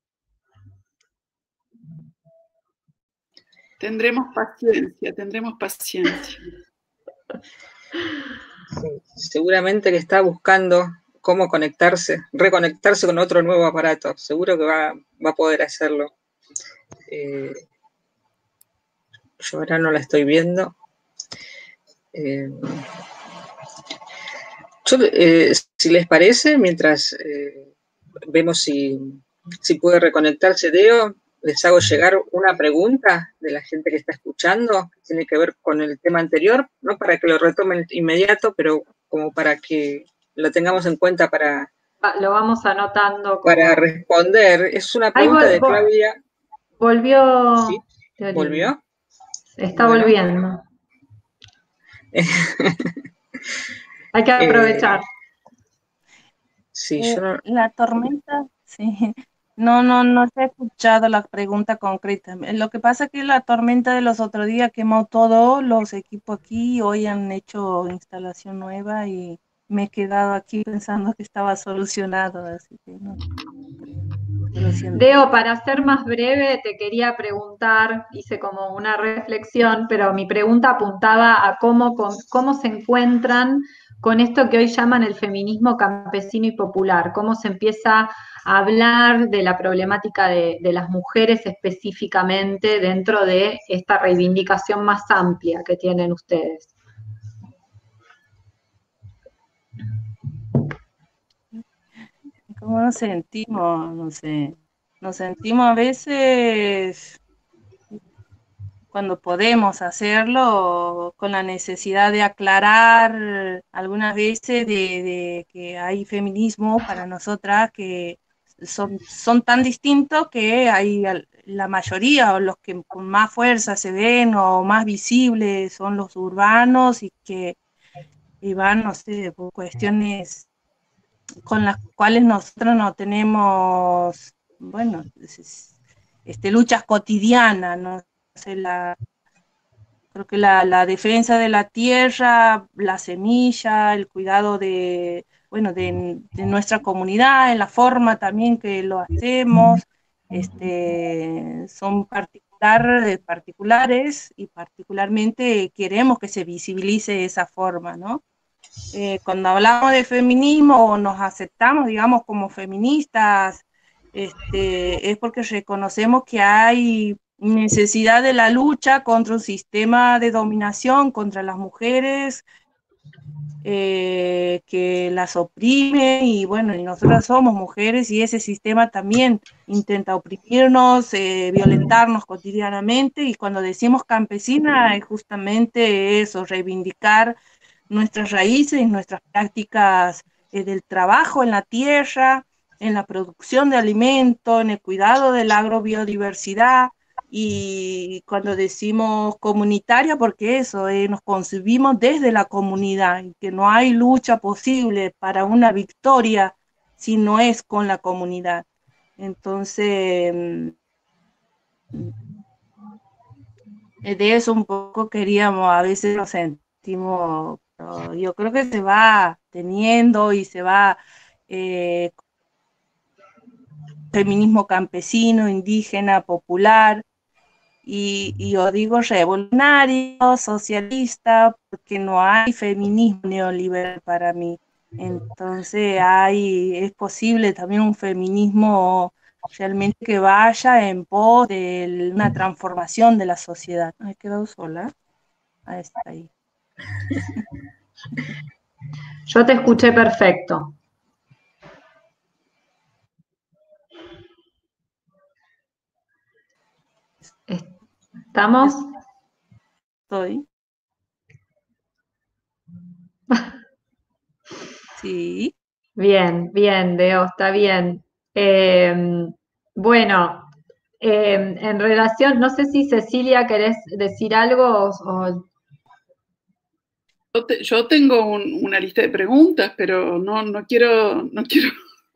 Speaker 3: Tendremos paciencia, tendremos paciencia.
Speaker 1: Sí, seguramente que está buscando cómo conectarse, reconectarse con otro nuevo aparato. Seguro que va, va a poder hacerlo. Eh, yo ahora no la estoy viendo. Eh, yo, eh, si les parece, mientras eh, vemos si, si puede reconectarse Deo, les hago llegar una pregunta de la gente que está escuchando, que tiene que ver con el tema anterior, no para que lo retomen inmediato, pero como para que lo tengamos en cuenta para...
Speaker 2: Lo vamos anotando. Como...
Speaker 1: Para responder. Es una pregunta Ay, vol de Claudia.
Speaker 2: Volvió.
Speaker 1: ¿Sí? ¿Volvió?
Speaker 2: Está bueno. Volviendo. Hay que aprovechar.
Speaker 1: Eh, sí,
Speaker 4: eh,
Speaker 1: yo no...
Speaker 4: La tormenta, sí. No, no, no se ha escuchado la pregunta concreta. Lo que pasa es que la tormenta de los otros días quemó todos los equipos aquí. Hoy han hecho instalación nueva y me he quedado aquí pensando que estaba solucionado, así que no.
Speaker 2: Deo, para ser más breve, te quería preguntar, hice como una reflexión, pero mi pregunta apuntaba a cómo, cómo se encuentran con esto que hoy llaman el feminismo campesino y popular, cómo se empieza a hablar de la problemática de, de las mujeres específicamente dentro de esta reivindicación más amplia que tienen ustedes.
Speaker 4: ¿Cómo nos sentimos? No sé. nos sentimos a veces, cuando podemos hacerlo, con la necesidad de aclarar algunas veces de, de que hay feminismo para nosotras que son, son tan distintos que hay la mayoría o los que con más fuerza se ven o más visibles son los urbanos y que y van, no sé, por cuestiones con las cuales nosotros no tenemos, bueno, este, luchas cotidianas, no sé, la, creo que la, la defensa de la tierra, la semilla, el cuidado de, bueno, de, de nuestra comunidad, en la forma también que lo hacemos, este, son particular, particulares y particularmente queremos que se visibilice esa forma, ¿no? Eh, cuando hablamos de feminismo o nos aceptamos, digamos, como feministas, este, es porque reconocemos que hay necesidad de la lucha contra un sistema de dominación contra las mujeres, eh, que las oprime, y bueno, y nosotras somos mujeres y ese sistema también intenta oprimirnos, eh, violentarnos cotidianamente, y cuando decimos campesina es justamente eso, reivindicar nuestras raíces, nuestras prácticas eh, del trabajo en la tierra, en la producción de alimentos, en el cuidado de la agrobiodiversidad, y cuando decimos comunitaria, porque eso, eh, nos concebimos desde la comunidad, y que no hay lucha posible para una victoria si no es con la comunidad. Entonces, de eso un poco queríamos, a veces nos sentimos, yo creo que se va teniendo y se va eh, feminismo campesino, indígena, popular, y, y yo digo revolucionario, socialista, porque no hay feminismo neoliberal para mí. Entonces hay, es posible también un feminismo realmente que vaya en pos de una transformación de la sociedad. ¿Me he quedado sola? Ahí está ahí.
Speaker 2: Yo te escuché perfecto. ¿Estamos?
Speaker 4: Estoy. Sí.
Speaker 2: Bien, bien, Deo, está bien. Eh, bueno, eh, en relación, no sé si Cecilia querés decir algo o... o...
Speaker 3: Yo, te, yo tengo un, una lista de preguntas, pero no, no quiero, no quiero,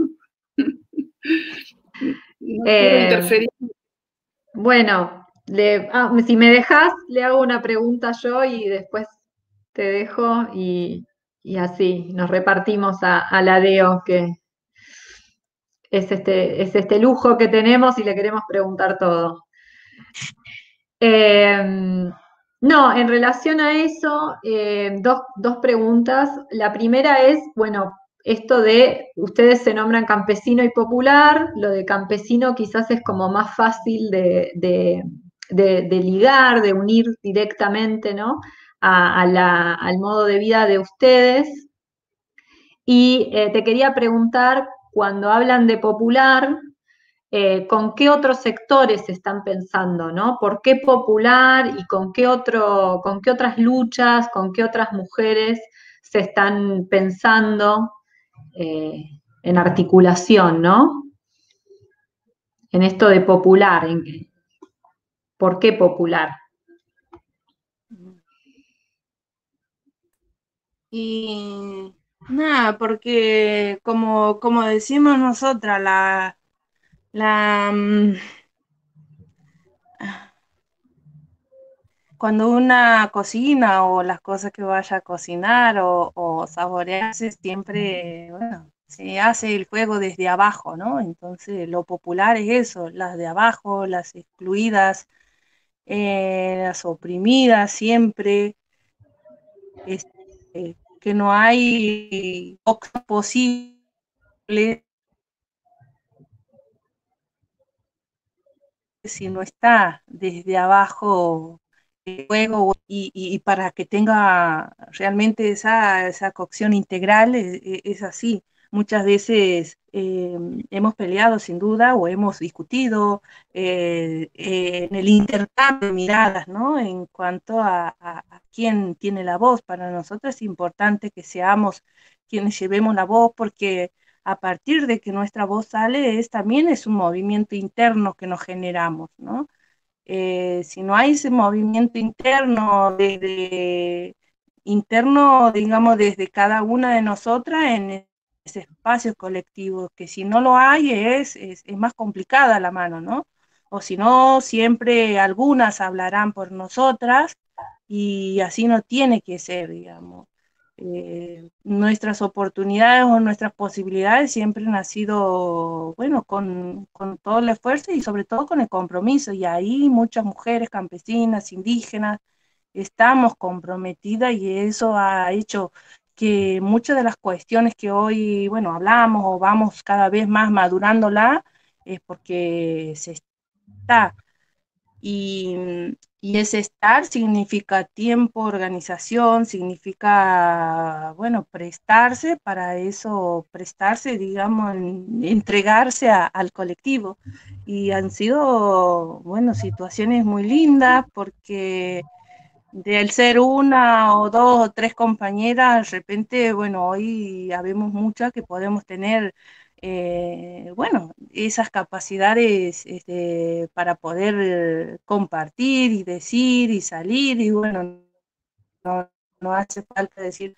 Speaker 3: no
Speaker 2: eh,
Speaker 3: quiero interferir.
Speaker 2: Bueno, le, ah, si me dejas, le hago una pregunta yo y después te dejo y, y así nos repartimos a, a la Deo, que es este, es este lujo que tenemos y le queremos preguntar todo. Eh, no, en relación a eso, eh, dos, dos preguntas. La primera es, bueno, esto de, ustedes se nombran campesino y popular, lo de campesino quizás es como más fácil de, de, de, de ligar, de unir directamente, ¿no? A, a la, al modo de vida de ustedes. Y eh, te quería preguntar, cuando hablan de popular, eh, ¿con qué otros sectores están pensando, ¿no? ¿Por qué popular y con qué, otro, con qué otras luchas, con qué otras mujeres se están pensando eh, en articulación, ¿no? En esto de popular, en, ¿por qué popular?
Speaker 4: Y nada, porque como, como decimos nosotras, la, la cuando una cocina o las cosas que vaya a cocinar o, o saborearse, siempre, bueno, se hace el fuego desde abajo, ¿no? Entonces lo popular es eso, las de abajo, las excluidas, eh, las oprimidas, siempre, este, que no hay opción posible si no está desde abajo el fuego, y, y, y para que tenga realmente esa, esa cocción integral es, es así, muchas veces eh, hemos peleado sin duda o hemos discutido eh, eh, en el intercambio de miradas, ¿no? En cuanto a, a, a quién tiene la voz. Para nosotros es importante que seamos quienes llevemos la voz, porque a partir de que nuestra voz sale, es, también es un movimiento interno que nos generamos, ¿no? Eh, si no hay ese movimiento interno, desde, interno, digamos, desde cada una de nosotras en ese espacio colectivo, que si no lo hay es, es, es más complicada la mano, ¿no? O si no, siempre algunas hablarán por nosotras y así no tiene que ser, digamos. Eh, nuestras oportunidades o nuestras posibilidades siempre han sido, bueno, con, con todo el esfuerzo y sobre todo con el compromiso. Y ahí muchas mujeres campesinas, indígenas, estamos comprometidas y eso ha hecho que muchas de las cuestiones que hoy, bueno, hablamos o vamos cada vez más madurándola, es porque se está. Y, y ese estar significa tiempo, organización, significa, bueno, prestarse para eso, prestarse, digamos, en, entregarse a, al colectivo. Y han sido, bueno, situaciones muy lindas porque del ser una o dos o tres compañeras, de repente, bueno, hoy habemos muchas que podemos tener, eh, bueno, esas capacidades este, para poder compartir y decir y salir, y bueno, no, no hace falta decir,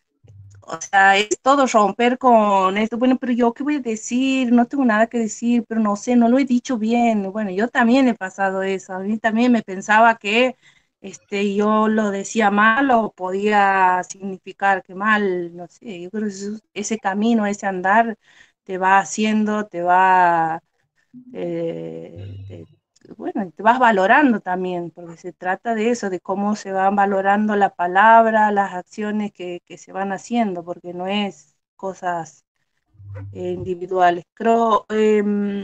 Speaker 4: o sea, es todo romper con esto, bueno, pero yo qué voy a decir, no tengo nada que decir, pero no sé, no lo he dicho bien. Bueno, yo también he pasado eso, a mí también me pensaba que este, yo lo decía mal o podía significar que mal, no sé, yo creo que ese, ese camino, ese andar te va haciendo, te va, eh, te, bueno, te vas valorando también, porque se trata de eso, de cómo se van valorando la palabra, las acciones que, que se van haciendo, porque no es cosas eh, individuales. Creo, eh,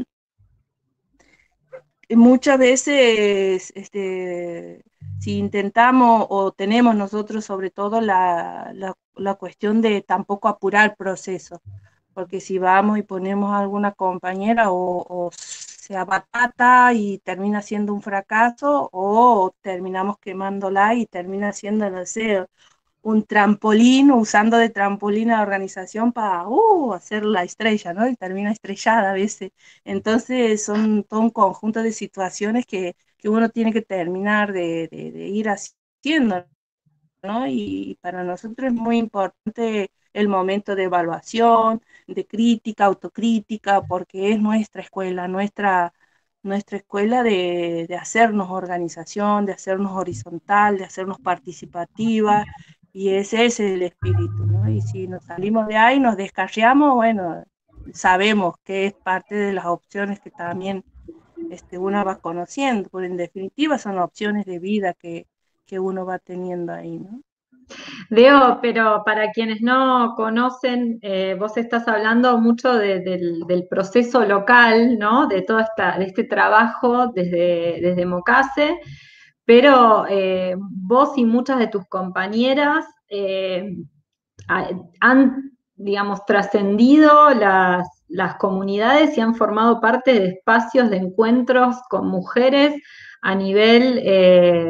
Speaker 4: muchas veces, este, si intentamos o tenemos nosotros sobre todo la, la, la cuestión de tampoco apurar el proceso, porque si vamos y ponemos a alguna compañera o, o se abatata y termina siendo un fracaso, o terminamos quemándola y termina siendo, no sé, un trampolín, usando de trampolín a la organización para uh, hacer la estrella, ¿no? Y termina estrellada a veces. Entonces son todo un conjunto de situaciones que, que uno tiene que terminar de, de, de ir haciendo, ¿no? Y para nosotros es muy importante el momento de evaluación, de crítica, autocrítica, porque es nuestra escuela, nuestra, nuestra escuela de, de hacernos organización, de hacernos horizontal, de hacernos participativa, y ese es el espíritu, ¿no? Y si nos salimos de ahí, nos descarriamos, bueno, sabemos que es parte de las opciones que también este, uno va conociendo, porque en definitiva son opciones de vida que, que uno va teniendo ahí, ¿no?
Speaker 2: Leo, pero para quienes no conocen, eh, vos estás hablando mucho de, del, del proceso local, ¿no? De todo esta, de este trabajo desde, desde Mocase, pero eh, vos y muchas de tus compañeras eh, han, digamos, trascendido las, las comunidades y han formado parte de espacios de encuentros con mujeres a nivel eh,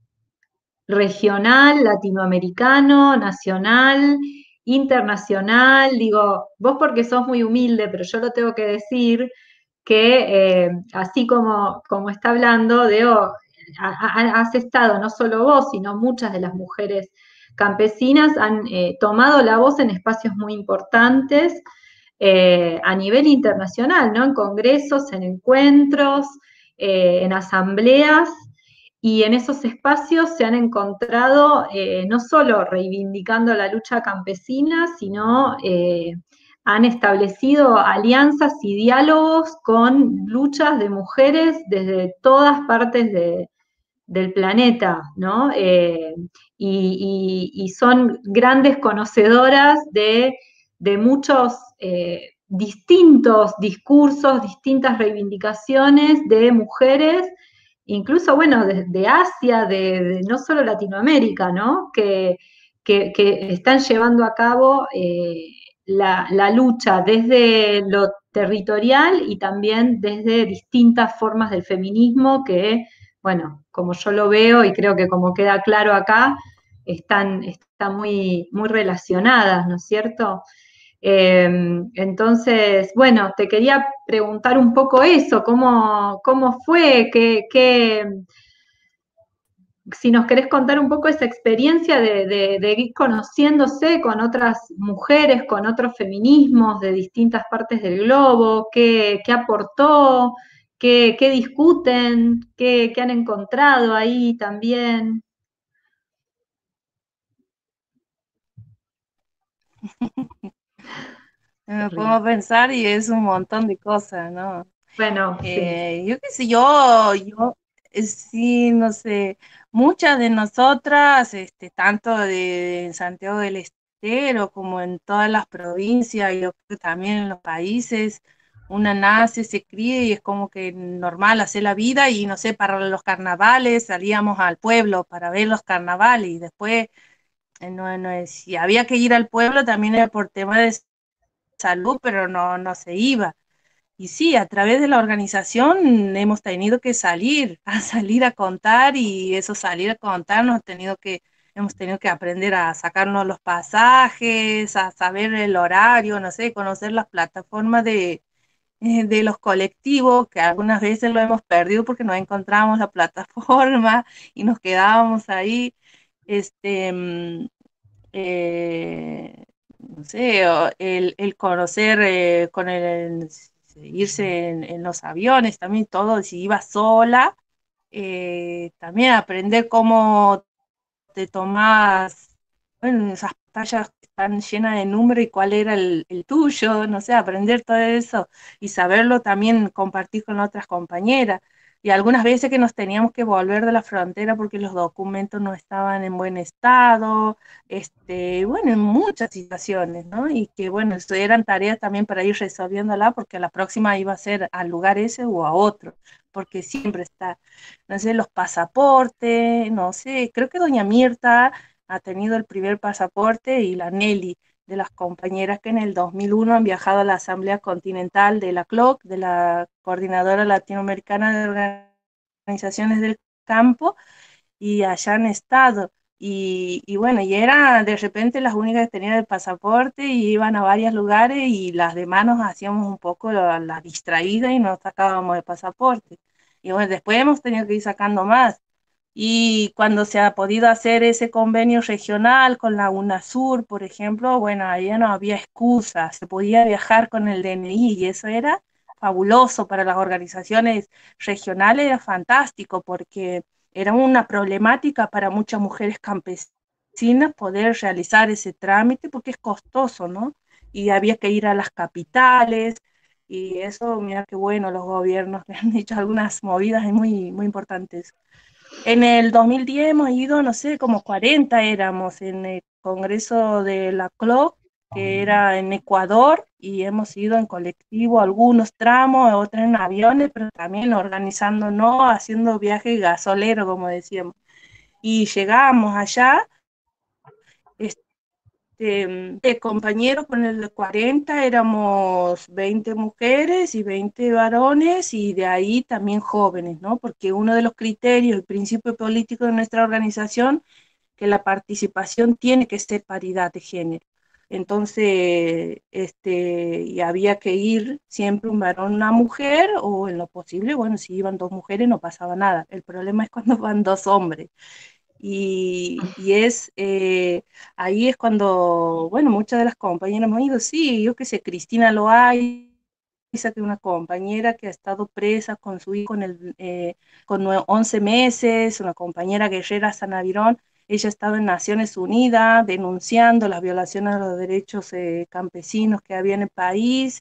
Speaker 2: regional, latinoamericano, nacional, internacional. Digo, vos porque sos muy humilde, pero yo lo tengo que decir que eh, así como, como está hablando, Deo, has estado, no solo vos, sino muchas de las mujeres campesinas han eh, tomado la voz en espacios muy importantes eh, a nivel internacional, ¿no? En congresos, en encuentros, eh, en asambleas, y en esos espacios se han encontrado eh, no solo reivindicando la lucha campesina, sino eh, han establecido alianzas y diálogos con luchas de mujeres desde todas partes de, del planeta, ¿no? Eh, y, y, y, son grandes conocedoras de, de muchos eh, distintos discursos, distintas reivindicaciones de mujeres, incluso, bueno, de, de Asia, de, de no solo Latinoamérica, ¿no? Que, que, que están llevando a cabo eh, la, la lucha desde lo territorial y también desde distintas formas del feminismo que, bueno, como yo lo veo y creo que como queda claro acá, están, están muy, muy relacionadas, ¿no es cierto? Eh, entonces, bueno, te quería preguntar un poco eso, cómo, cómo fue, qué, qué, si nos querés contar un poco esa experiencia de, de, de ir conociéndose con otras mujeres, con otros feminismos de distintas partes del globo, qué, qué aportó, qué, qué discuten, qué, qué han encontrado ahí también.
Speaker 4: Me pongo a pensar y es un montón de cosas, ¿no?
Speaker 2: Bueno, sí.
Speaker 4: Eh, yo qué sé, yo, yo, eh, sí, no sé, muchas de nosotras, este, tanto de, en Santiago del Estero como en todas las provincias, y yo creo que también en los países, una nace, se cría y es como que normal hacer la vida y no sé, para los carnavales salíamos al pueblo para ver los carnavales y después, eh, no, no es, si había que ir al pueblo también era por tema de salud, pero no, no se iba. Y sí, a través de la organización hemos tenido que salir, a salir a contar y eso salir a contar nos ha tenido que, hemos tenido que aprender a sacarnos los pasajes, a saber el horario, no sé, conocer las plataformas de, eh, de los colectivos, que algunas veces lo hemos perdido porque no encontramos la plataforma y nos quedábamos ahí. Este, mm, eh, no sé, o el, el conocer eh, con el, irse en, en los aviones, también todo, si iba sola, eh, también aprender cómo te tomás, bueno, esas pantallas que están llenas de números y cuál era el, el tuyo, no sé, aprender todo eso y saberlo también compartir con otras compañeras. Y algunas veces que nos teníamos que volver de la frontera porque los documentos no estaban en buen estado, este, bueno, en muchas situaciones, ¿no? Y que, bueno, esto eran tareas también para ir resolviéndola porque la próxima iba a ser al lugar ese o a otro, porque siempre está, no sé, los pasaportes, no sé, creo que doña Mirta ha tenido el primer pasaporte y la Nelly, de las compañeras que en el dos mil uno han viajado a la Asamblea Continental de la C L O C, de la Coordinadora Latinoamericana de Organizaciones del Campo, y allá han estado. Y, y bueno, y era de repente las únicas que tenían el pasaporte y iban a varios lugares y las demás nos hacíamos un poco la, la distraída y no sacábamos el pasaporte. Y bueno, después hemos tenido que ir sacando más. Y cuando se ha podido hacer ese convenio regional con la UNASUR, por ejemplo, bueno, ahí ya no había excusa, se podía viajar con el D N I y eso era fabuloso para las organizaciones regionales, era fantástico porque era una problemática para muchas mujeres campesinas poder realizar ese trámite porque es costoso, ¿no? Y había que ir a las capitales y eso, mira qué bueno, los gobiernos que han hecho algunas movidas muy, muy importantes. En el dos mil diez hemos ido, no sé, como cuarenta éramos en el Congreso de la C L O C, que era en Ecuador, y hemos ido en colectivo algunos tramos, otros en aviones, pero también organizándonos, haciendo viajes gasoleros, como decíamos. Y llegamos allá, este, de compañeros con el de cuarenta, éramos veinte mujeres y veinte varones, y de ahí también jóvenes, ¿no? Porque uno de los criterios y principios políticos de nuestra organización que la participación tiene que ser paridad de género. Entonces, este, y había que ir siempre un varón, una mujer, o en lo posible, bueno, si iban dos mujeres no pasaba nada. El problema es cuando van dos hombres. Y, y es, eh, ahí es cuando, bueno, muchas de las compañeras me han ido, sí, yo qué sé, Cristina Loaiza, que es una compañera que ha estado presa con su hijo con, el, eh, con once meses, una compañera guerrera Sanavirón. Ella ha estado en Naciones Unidas denunciando las violaciones a los derechos eh, campesinos que había en el país.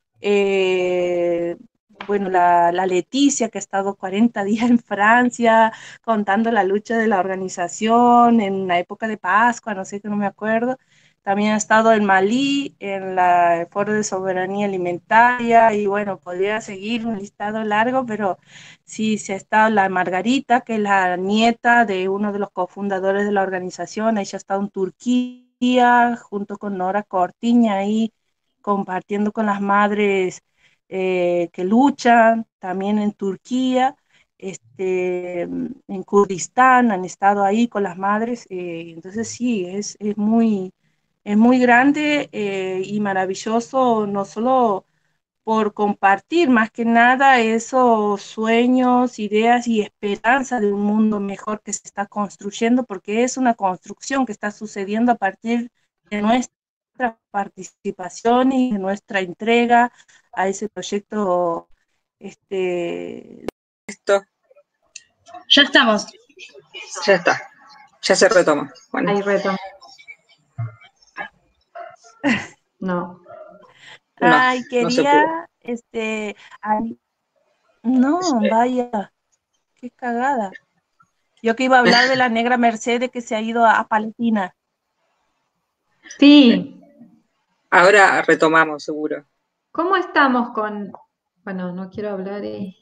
Speaker 4: Eh, bueno, la, la, Leticia, que ha estado cuarenta días en Francia contando la lucha de la organización en la época de Pascua, no sé, que no me acuerdo. También ha estado en Malí, en la, el Foro de Soberanía Alimentaria, y bueno, podría seguir un listado largo, pero sí, se ha estado la Margarita, que es la nieta de uno de los cofundadores de la organización, ella ha estado en Turquía, junto con Nora Cortiña, ahí compartiendo con las madres eh, que luchan, también en Turquía, este, en Kurdistán, han estado ahí con las madres, eh, entonces sí, es, es, muy, es muy grande eh, y maravilloso, no solo por compartir más que nada esos sueños, ideas y esperanza de un mundo mejor que se está construyendo, porque es una construcción que está sucediendo a partir de nuestra participación y de nuestra entrega a ese proyecto. Este...
Speaker 1: Esto.
Speaker 5: Ya estamos.
Speaker 1: Ya está. Ya se retoma. Bueno.
Speaker 2: Ahí retoma. No.
Speaker 4: Ay,
Speaker 1: no,
Speaker 4: quería,
Speaker 1: no
Speaker 4: este, ay, no, vaya, qué cagada. Yo que iba a hablar de la negra Mercedes que se ha ido a, a Palestina.
Speaker 2: Sí.
Speaker 1: Ahora retomamos, seguro.
Speaker 2: ¿Cómo estamos con...? Bueno, no quiero hablar y...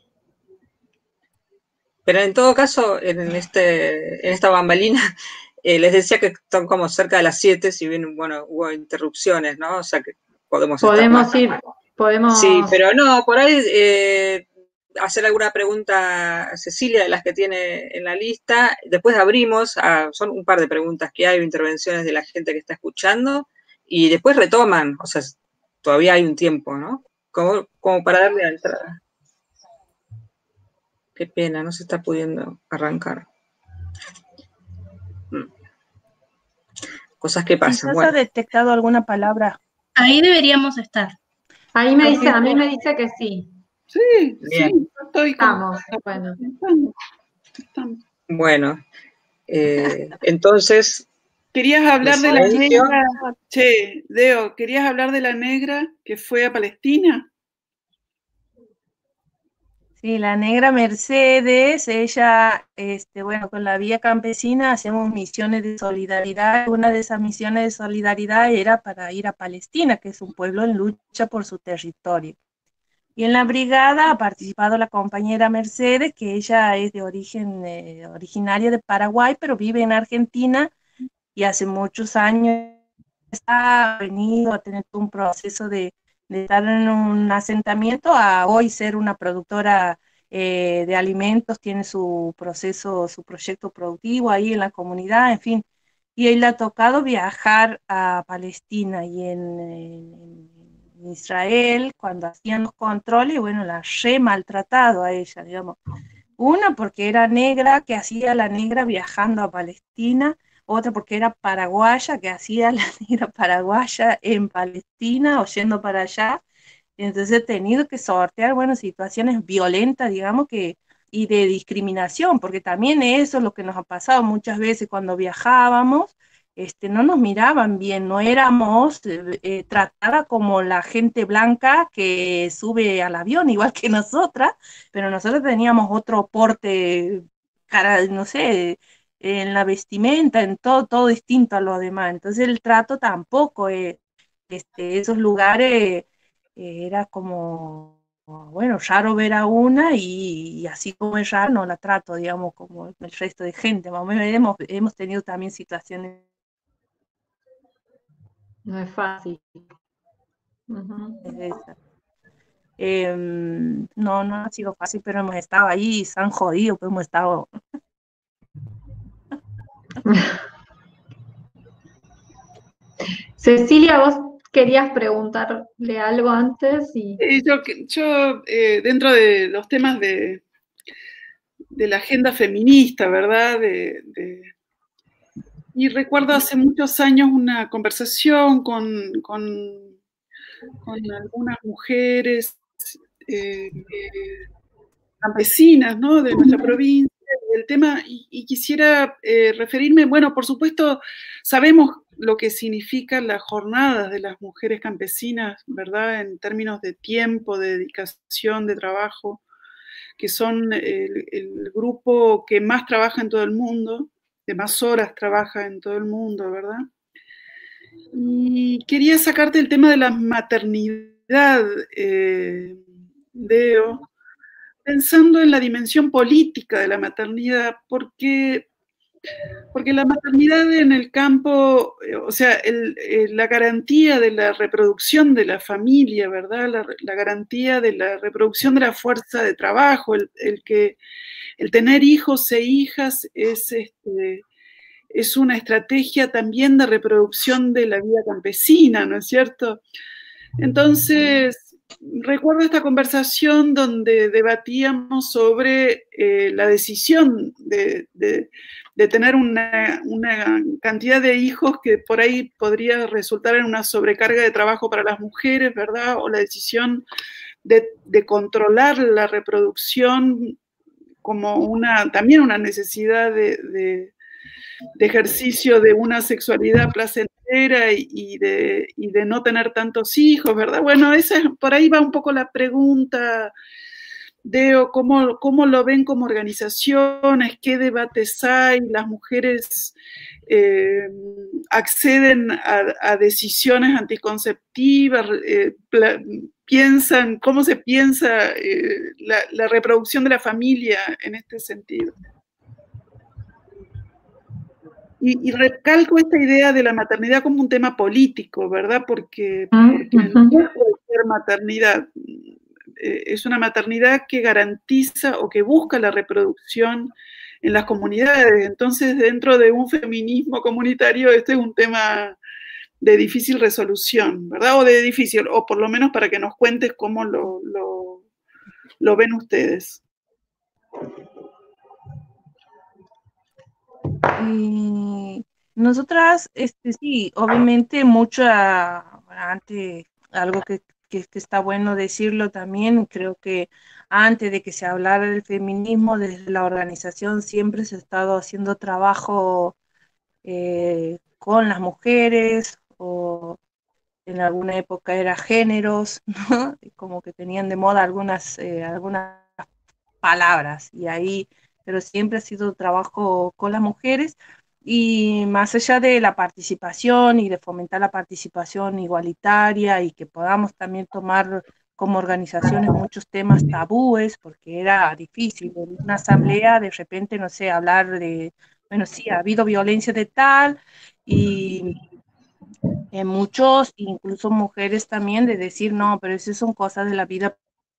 Speaker 1: Pero en todo caso, en, este, en esta bambalina, eh, les decía que están como cerca de las siete, si bien, bueno, hubo interrupciones, ¿no? O sea que podemos
Speaker 2: Podemos
Speaker 1: estar
Speaker 2: ir, podemos...
Speaker 1: Sí, pero no, por ahí eh, hacer alguna pregunta a Cecilia de las que tiene en la lista. Después abrimos, a, son un par de preguntas que hay, intervenciones de la gente que está escuchando, y después retoman, o sea, todavía hay un tiempo, ¿no? Como, como para darle la entrada. Qué pena, no se está pudiendo arrancar. Cosas que pasan.
Speaker 4: Quizás
Speaker 1: bueno.
Speaker 4: ha detectado alguna palabra.
Speaker 5: Ahí deberíamos estar.
Speaker 2: Ahí me dice, a mí me dice que sí.
Speaker 3: Sí,
Speaker 1: Bien.
Speaker 3: sí, estoy
Speaker 2: Estamos, bueno.
Speaker 3: Estamos. Estamos.
Speaker 1: Bueno, eh, entonces...
Speaker 3: Querías hablar de la
Speaker 1: silencio.
Speaker 3: negra, che, Deo, ¿querías hablar de la negra que fue a Palestina?
Speaker 4: Sí, la negra Mercedes, ella, este, bueno, con la Vía Campesina hacemos misiones de solidaridad. Una de esas misiones de solidaridad era para ir a Palestina, que es un pueblo en lucha por su territorio. Y en la brigada ha participado la compañera Mercedes, que ella es de origen, eh, originaria de Paraguay, pero vive en Argentina y hace muchos años ha venido a tener un proceso de, de estar en un asentamiento a hoy ser una productora eh, de alimentos, tiene su proceso, su proyecto productivo ahí en la comunidad, en fin. Y él le ha tocado viajar a Palestina y en, en Israel, cuando hacían los controles, bueno, la re maltratado a ella, digamos. Una porque era negra, que hacía la negra viajando a Palestina, otra porque era paraguaya, que hacía la negra paraguaya en Palestina o yendo para allá. Entonces he tenido que sortear, bueno, situaciones violentas, digamos, que, y de discriminación, porque también eso es lo que nos ha pasado muchas veces cuando viajábamos, este, no nos miraban bien, no éramos eh, eh, tratada como la gente blanca que sube al avión, igual que nosotras, pero nosotros teníamos otro porte, cara, no sé, en la vestimenta, en todo, todo distinto a lo demás. Entonces el trato tampoco, eh, este, esos lugares eh, era como, bueno, raro ver a una y, y así como es raro, no la trato, digamos, como el resto de gente. Más o menos hemos, hemos tenido también situaciones.
Speaker 2: No es fácil. Uh-huh.
Speaker 4: De esas. Eh, no, no ha sido fácil, pero hemos estado ahí, se han jodido, pero hemos estado...
Speaker 2: Cecilia, vos querías preguntarle algo antes y...
Speaker 3: Eh, yo, yo eh, dentro de los temas de, de la agenda feminista, ¿verdad? De, de, y recuerdo hace muchos años una conversación con, con, con algunas mujeres eh, campesinas, ¿no? De nuestra provincia, el tema, y, y quisiera eh, referirme, bueno, por supuesto, sabemos lo que significan las jornadas de las mujeres campesinas, ¿verdad? En términos de tiempo, de dedicación, de trabajo, que son el, el grupo que más trabaja en todo el mundo, de más horas trabaja en todo el mundo, ¿verdad? Y quería sacarte el tema de la maternidad, eh, Deo, pensando en la dimensión política de la maternidad, porque porque la maternidad en el campo, o sea, el, el, la garantía de la reproducción de la familia, ¿verdad? La, la garantía de la reproducción de la fuerza de trabajo, el, el que el tener hijos e hijas es, este, es una estrategia también de reproducción de la vida campesina, ¿no es cierto? Entonces, recuerdo esta conversación donde debatíamos sobre eh, la decisión de, de, de tener una, una cantidad de hijos que por ahí podría resultar en una sobrecarga de trabajo para las mujeres, ¿verdad? O la decisión de, de controlar la reproducción como una, también una necesidad de, de, de ejercicio de una sexualidad placentera y, y, de, y de no tener tantos hijos, ¿verdad? Bueno, esa, por ahí va un poco la pregunta, Deo, ¿cómo, cómo lo ven como organizaciones? ¿Qué debates hay? ¿Las mujeres eh, acceden a, a decisiones anticonceptivas? Eh, piensan, ¿cómo se piensa eh, la, la reproducción de la familia en este sentido? Y, y recalco esta idea de la maternidad como un tema político, ¿verdad? Porque, porque no puede ser maternidad. Eh, es una maternidad que garantiza o que busca la reproducción en las comunidades. Entonces, dentro de un feminismo comunitario, este es un tema de difícil resolución, ¿verdad? O de difícil, o por lo menos para que nos cuentes cómo lo, lo, lo ven ustedes.
Speaker 4: Y nosotras, este, sí, obviamente mucha, antes, algo que, que, que está bueno decirlo también, creo que antes de que se hablara del feminismo, desde la organización siempre se ha estado haciendo trabajo eh, con las mujeres, o en alguna época era géneros, ¿no? Como que tenían de moda algunas, eh, algunas palabras, y ahí, pero siempre ha sido trabajo con las mujeres, y más allá de la participación y de fomentar la participación igualitaria y que podamos también tomar como organizaciones muchos temas tabúes, porque era difícil en una asamblea de repente, no sé, hablar de, bueno, sí, ha habido violencia de tal, y en muchos, incluso mujeres también, de decir, no, pero eso son cosas de la vida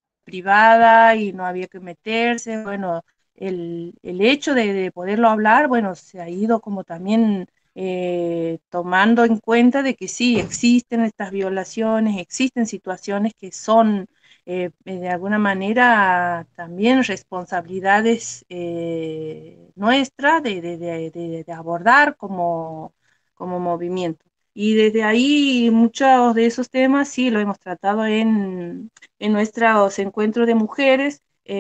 Speaker 4: privada y no había que meterse. Bueno, el, el hecho de, de, poderlo hablar, bueno, se ha ido como también eh, tomando en cuenta de que sí, existen estas violaciones, existen situaciones que son eh, de alguna manera también responsabilidades eh, nuestras de, de, de, de abordar como, como movimiento. Y desde ahí muchos de esos temas sí lo hemos tratado en, en nuestros encuentros de mujeres,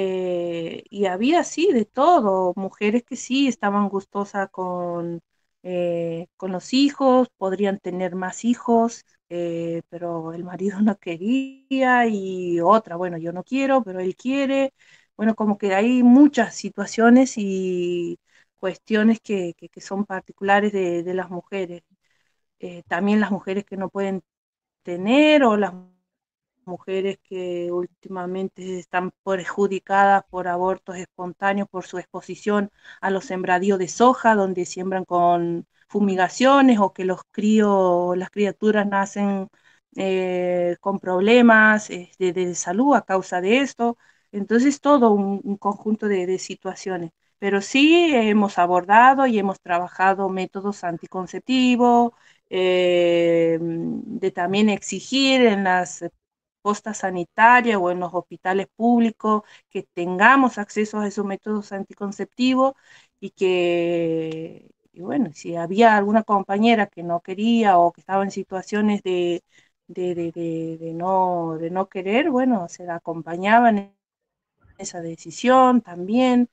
Speaker 4: eh, y había sí de todo, mujeres que sí estaban gustosas con, eh, con los hijos, podrían tener más hijos, eh, pero el marido no quería, y otra, bueno, yo no quiero, pero él quiere. Bueno, como que hay muchas situaciones y cuestiones que, que, que son particulares de, de las mujeres. Eh, también las mujeres que no pueden tener, o las mujeres que últimamente están perjudicadas por abortos espontáneos por su exposición a los sembradíos de soja, donde siembran con fumigaciones, o que los críos, las criaturas nacen eh, con problemas eh, de, de, salud a causa de esto. Entonces, todo un, un conjunto de, de situaciones. Pero sí hemos abordado y hemos trabajado métodos anticonceptivos, eh, de también exigir en las postas sanitarias o en los hospitales públicos que tengamos acceso a esos métodos anticonceptivos, y que, y bueno, si había alguna compañera que no quería o que estaba en situaciones de, de, de, de, de no, de no querer, bueno, se la acompañaban en esa decisión también.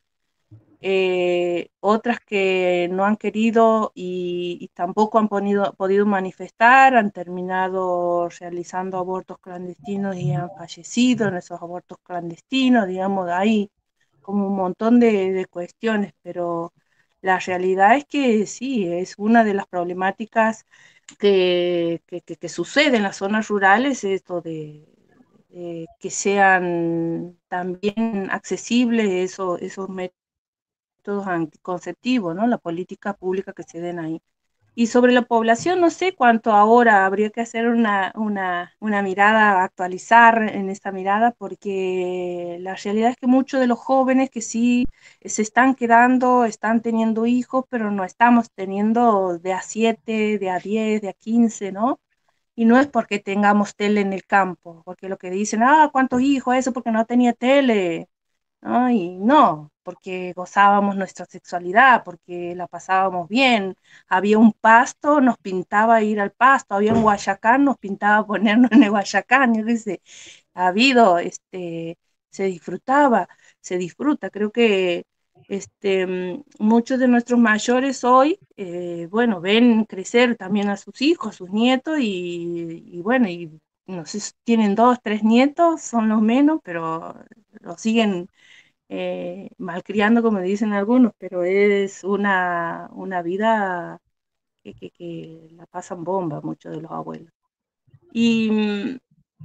Speaker 4: Eh, otras que no han querido y, y tampoco han ponido, podido manifestar, han terminado realizando abortos clandestinos y han fallecido en esos abortos clandestinos, digamos, hay como un montón de, de cuestiones, pero la realidad es que sí, es una de las problemáticas que, que, que, que sucede en las zonas rurales, esto de, de que sean también accesibles esos, esos métodos métodos anticonceptivos, ¿no? La política pública que se den ahí. Y sobre la población, no sé cuánto ahora habría que hacer una, una, una mirada, actualizar en esta mirada, porque la realidad es que muchos de los jóvenes que sí se están quedando, están teniendo hijos, pero no estamos teniendo de a siete, de a diez, de a quince, ¿no? Y no es porque tengamos tele en el campo, porque lo que dicen, ah, ¿cuántos hijos? Eso porque no tenía tele. ¿No? Y no, porque gozábamos nuestra sexualidad, porque la pasábamos bien. Había un pasto, nos pintaba ir al pasto, había un guayacán, nos pintaba ponernos en el guayacán. Yo qué sé, ha habido, este, se disfrutaba, se disfruta. Creo que este, mm, muchos de nuestros mayores hoy, eh, bueno, ven crecer también a sus hijos, a sus nietos, y, y bueno, y no sé si tienen dos, tres nietos, son los menos, pero lo siguen eh, malcriando, como dicen algunos, pero es una, una vida que, que, que la pasan bomba muchos de los abuelos. Y,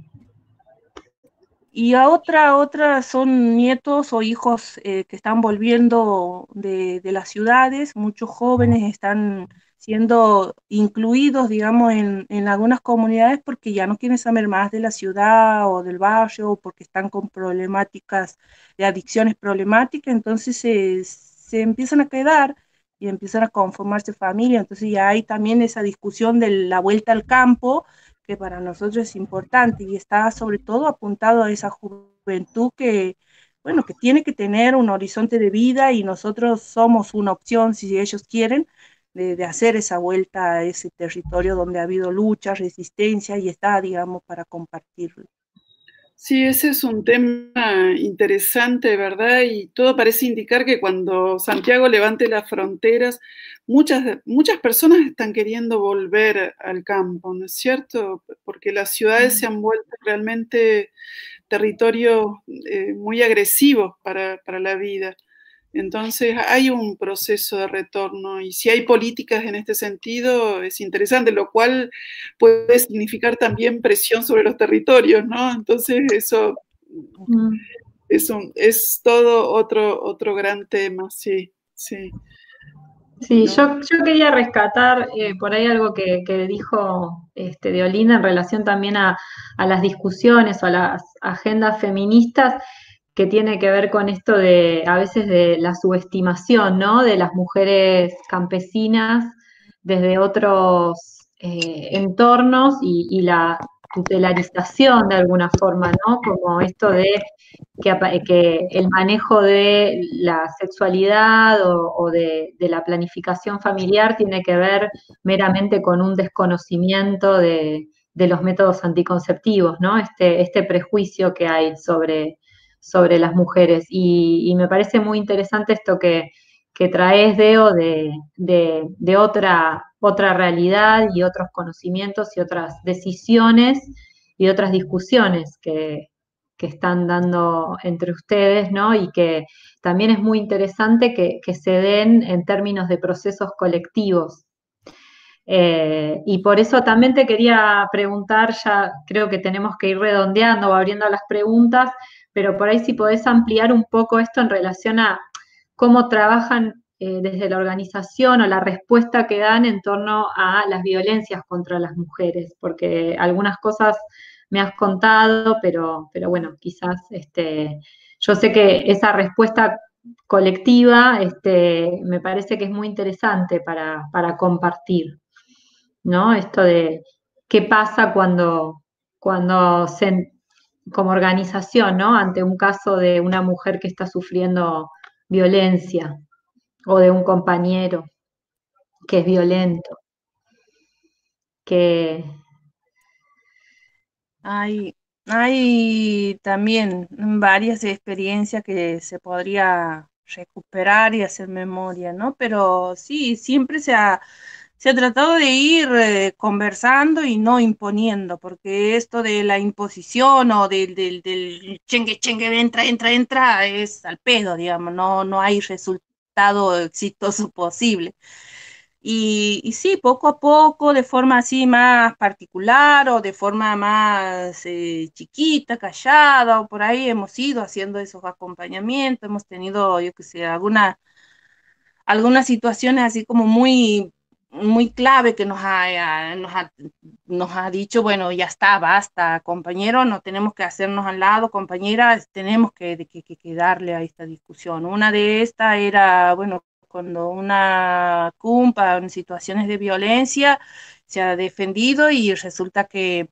Speaker 4: y a otra, otra son nietos o hijos eh, que están volviendo de, de las ciudades, muchos jóvenes están siendo incluidos, digamos, en, en algunas comunidades porque ya no quieren saber más de la ciudad o del barrio, o porque están con problemáticas, de adicciones problemáticas, entonces se, se empiezan a quedar y empiezan a conformarse familia, entonces ya hay también esa discusión de la vuelta al campo, que para nosotros es importante y está sobre todo apuntado a esa juventud que, bueno, que tiene que tener un horizonte de vida y nosotros somos una opción, si ellos quieren, de, de hacer esa vuelta a ese territorio donde ha habido lucha, resistencia y está, digamos, para compartirlo.
Speaker 3: Sí, ese es un tema interesante, ¿verdad? Y todo parece indicar que cuando Santiago levante las fronteras, muchas, muchas personas están queriendo volver al campo, ¿no es cierto? Porque las ciudades se han vuelto realmente territorios eh, muy agresivos para, para la vida. Entonces hay un proceso de retorno y si hay políticas en este sentido es interesante, lo cual puede significar también presión sobre los territorios, ¿no? Entonces eso mm. es, un, es todo otro, otro gran tema, sí, sí.
Speaker 2: Sí, ¿no? yo, yo quería rescatar eh, por ahí algo que, que dijo este, de Olinda en relación también a, a las discusiones o a las agendas feministas, que tiene que ver con esto de, a veces, de la subestimación, ¿no? De las mujeres campesinas desde otros eh, entornos y, y la tutelarización de alguna forma, ¿no? Como esto de que, que el manejo de la sexualidad o, o de, de la planificación familiar tiene que ver meramente con un desconocimiento de, de los métodos anticonceptivos, ¿no? Este, este prejuicio que hay sobre sobre las mujeres. Y, y me parece muy interesante esto que, que traes, Deo, de, de, de otra, otra realidad y otros conocimientos y otras decisiones y otras discusiones que, que están dando entre ustedes, ¿no? Y que también es muy interesante que, que se den en términos de procesos colectivos. Eh, y por eso también te quería preguntar, ya creo que tenemos que ir redondeando o abriendo las preguntas, pero por ahí si podés ampliar un poco esto en relación a cómo trabajan eh, desde la organización o la respuesta que dan en torno a las violencias contra las mujeres, porque algunas cosas me has contado, pero, pero bueno, quizás este, yo sé que esa respuesta colectiva este, me parece que es muy interesante para, para compartir, ¿no? Esto de qué pasa cuando, cuando se como organización, ¿no? Ante un caso de una mujer que está sufriendo violencia o de un compañero que es violento. Que...
Speaker 4: Hay, hay también varias experiencias que se podría recuperar y hacer memoria, ¿no? Pero sí, siempre se ha, se ha tratado de ir eh, conversando y no imponiendo, porque esto de la imposición o del, del, del chengue, chengue, entra, entra, entra, es al pedo, digamos, no, no hay resultado exitoso posible. Y, y sí, poco a poco, de forma así más particular o de forma más eh, chiquita, callada, o por ahí hemos ido haciendo esos acompañamientos, hemos tenido, yo qué sé, alguna algunas situaciones así como muy, muy clave que nos ha, nos ha, nos ha dicho, bueno, ya está, basta, compañero, no tenemos que hacernos al lado, compañeras, tenemos que, que, que, que darle a esta discusión. Una de estas era, bueno, cuando una cumpa en situaciones de violencia se ha defendido y resulta que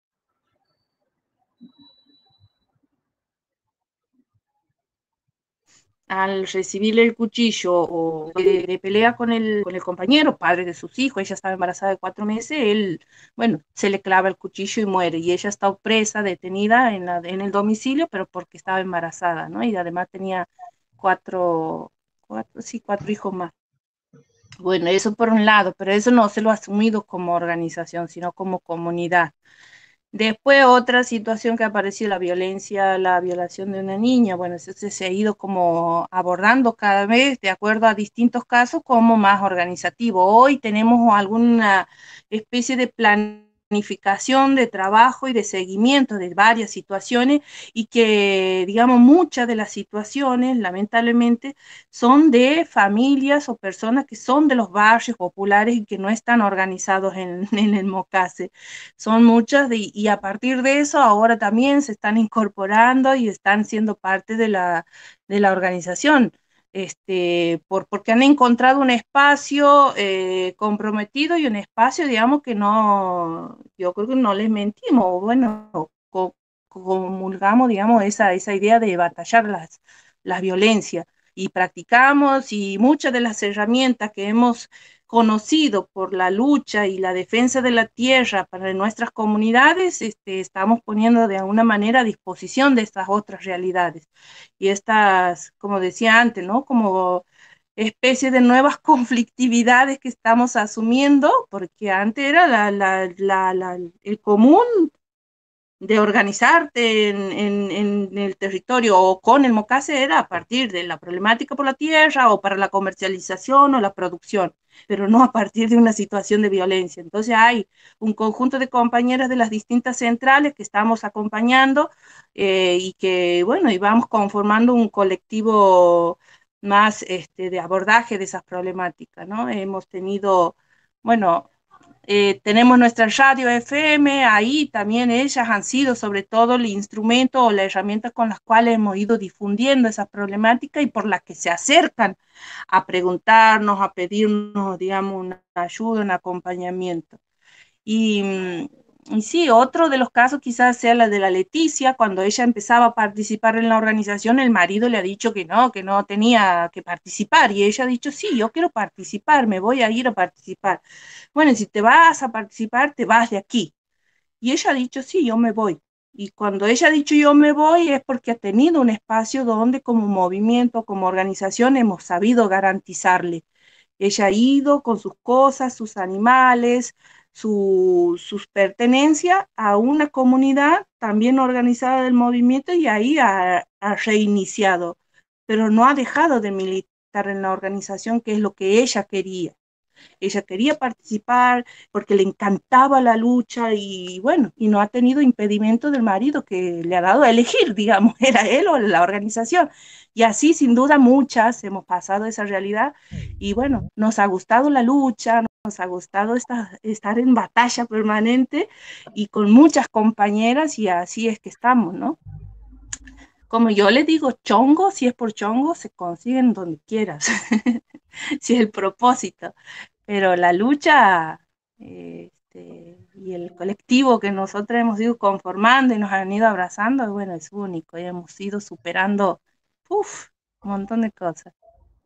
Speaker 4: al recibir el cuchillo o de, de pelea con el, con el compañero, padre de sus hijos, ella estaba embarazada de cuatro meses, él, bueno, se le clava el cuchillo y muere. Y ella está presa, detenida en, la, en el domicilio, pero porque estaba embarazada, ¿no? Y además tenía cuatro, cuatro, sí, cuatro hijos más. Bueno, eso por un lado, pero eso no se lo ha asumido como organización, sino como comunidad. Después otra situación que ha aparecido, la violencia, la violación de una niña, bueno, eso se ha ido como abordando cada vez de acuerdo a distintos casos como más organizativo. Hoy tenemos alguna especie de planificación de trabajo y de seguimiento de varias situaciones y que, digamos, muchas de las situaciones, lamentablemente, son de familias o personas que son de los barrios populares y que no están organizados en, en el MOCASE. Son muchas de, y a partir de eso ahora también se están incorporando y están siendo parte de la, de la organización. Este, por, porque han encontrado un espacio eh, comprometido y un espacio, digamos, que no, yo creo que no les mentimos, bueno, co comulgamos, digamos, esa, esa idea de batallar las, las violencias y practicamos y muchas de las herramientas que hemos conocido por la lucha y la defensa de la tierra para nuestras comunidades, este, estamos poniendo de alguna manera a disposición de estas otras realidades. Y estas, como decía antes, ¿no? Como especie de nuevas conflictividades que estamos asumiendo, porque antes era la, la, la, la, el común de organizarte en, en, en, el territorio o con el MOCASE era a partir de la problemática por la tierra o para la comercialización o la producción, pero no a partir de una situación de violencia. Entonces hay un conjunto de compañeras de las distintas centrales que estamos acompañando eh, y que, bueno, y vamos conformando un colectivo más este, de abordaje de esas problemáticas, ¿no? Hemos tenido, bueno, Eh, tenemos nuestra radio F M, ahí también ellas han sido sobre todo el instrumento o la herramienta con las cuales hemos ido difundiendo esas problemáticas y por las que se acercan a preguntarnos, a pedirnos, digamos, una ayuda, un acompañamiento. Y, y sí, otro de los casos quizás sea la de la Leticia, cuando ella empezaba a participar en la organización, el marido le ha dicho que no, que no tenía que participar, y ella ha dicho, sí, yo quiero participar, me voy a ir a participar. Bueno, si te vas a participar, te vas de aquí. Y ella ha dicho, sí, yo me voy. Y cuando ella ha dicho yo me voy es porque ha tenido un espacio donde como movimiento, como organización, hemos sabido garantizarle. Ella ha ido con sus cosas, sus animales, su, sus pertenencias a una comunidad también organizada del movimiento y ahí ha, ha reiniciado, pero no ha dejado de militar en la organización, que es lo que ella quería. Ella quería participar porque le encantaba la lucha y bueno, y no ha tenido impedimento del marido que le ha dado a elegir, digamos, era él o la organización. Y así, sin duda, muchas hemos pasado esa realidad y bueno, nos ha gustado la lucha, nos ha gustado esta, estar en batalla permanente y con muchas compañeras y así es que estamos, ¿no? Como yo le digo, chongo, si es por chongo, se consiguen donde quieras, si es el propósito. Pero la lucha eh, este, y el colectivo que nosotros hemos ido conformando y nos han ido abrazando, bueno, es único y hemos ido superando uf, un montón de cosas.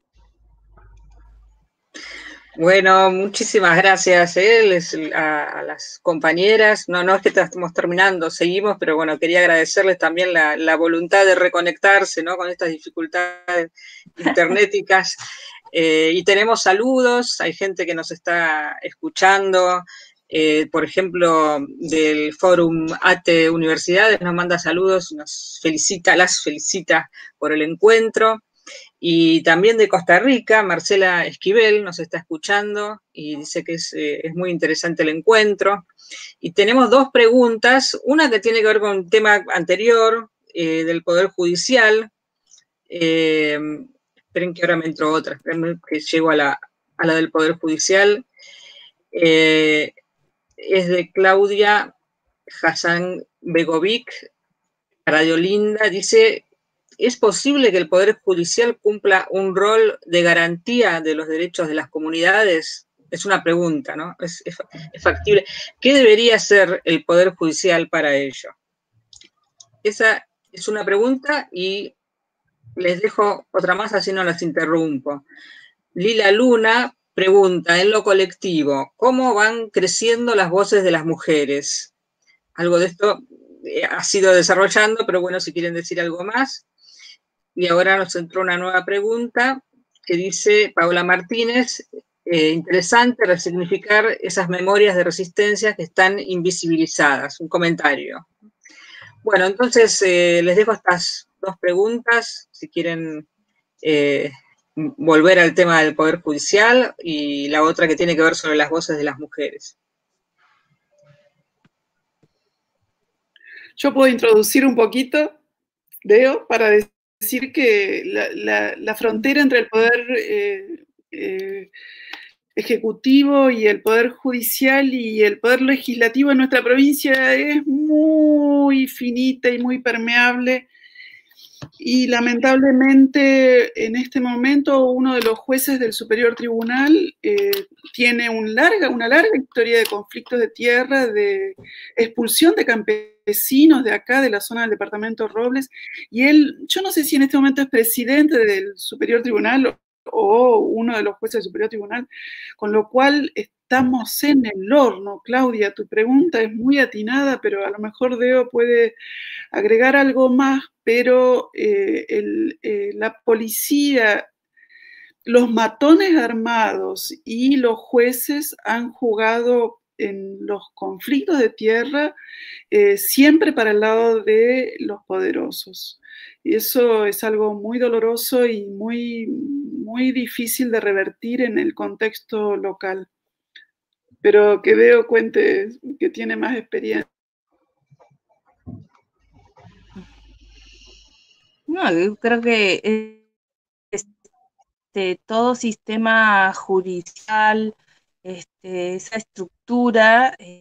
Speaker 1: Bueno, muchísimas gracias eh, les, a, a las compañeras. No, no es que estamos terminando, seguimos, pero bueno, quería agradecerles también la, la voluntad de reconectarse, ¿no? Con estas dificultades internéticas. Eh, y tenemos saludos, hay gente que nos está escuchando, eh, por ejemplo, del Fórum A T E Universidades, nos manda saludos, nos felicita, las felicita por el encuentro. Y también de Costa Rica, Marcela Esquivel nos está escuchando y dice que es, eh, es muy interesante el encuentro. Y tenemos dos preguntas, una que tiene que ver con un tema anterior eh, del Poder Judicial, eh, esperen que ahora me entro otra, esperen que llego a la, a la del Poder Judicial. Eh, es de Claudia Hassan Begovic, Radio Linda, dice, ¿es posible que el Poder Judicial cumpla un rol de garantía de los derechos de las comunidades? Es una pregunta, ¿no? Es, es, es factible. ¿Qué debería hacer el Poder Judicial para ello? Esa es una pregunta y les dejo otra más, así no las interrumpo. Lila Luna pregunta, en lo colectivo, ¿cómo van creciendo las voces de las mujeres? Algo de esto ha sido desarrollando, pero bueno, si quieren decir algo más. Y ahora nos entró una nueva pregunta que dice Paula Martínez, eh, interesante resignificar esas memorias de resistencia que están invisibilizadas. Un comentario. Bueno, entonces eh, les dejo estas dos preguntas, si quieren eh, volver al tema del Poder Judicial y la otra que tiene que ver sobre las voces de las mujeres.
Speaker 3: Yo puedo introducir un poquito, Deo, para decir que la, la, la frontera entre el poder eh, eh, ejecutivo y el poder judicial y el poder legislativo en nuestra provincia es muy finita y muy permeable. Y lamentablemente en este momento uno de los jueces del Superior Tribunal eh, tiene un larga, una larga historia de conflictos de tierra, de expulsión de campesinos de acá, de la zona del departamento Robles, y él, yo no sé si en este momento es presidente del Superior Tribunal o, o uno de los jueces del Superior Tribunal, con lo cual estamos en el horno. Claudia, tu pregunta es muy atinada, pero a lo mejor Deo puede agregar algo más, pero eh, el, eh, la policía, los matones armados y los jueces han jugado en los conflictos de tierra eh, siempre para el lado de los poderosos. Y eso es algo muy doloroso y muy, muy difícil de revertir en el contexto local. Pero que Deo cuente que tiene más experiencia.
Speaker 4: No, yo creo que este, todo sistema judicial, este, esa estructura, eh,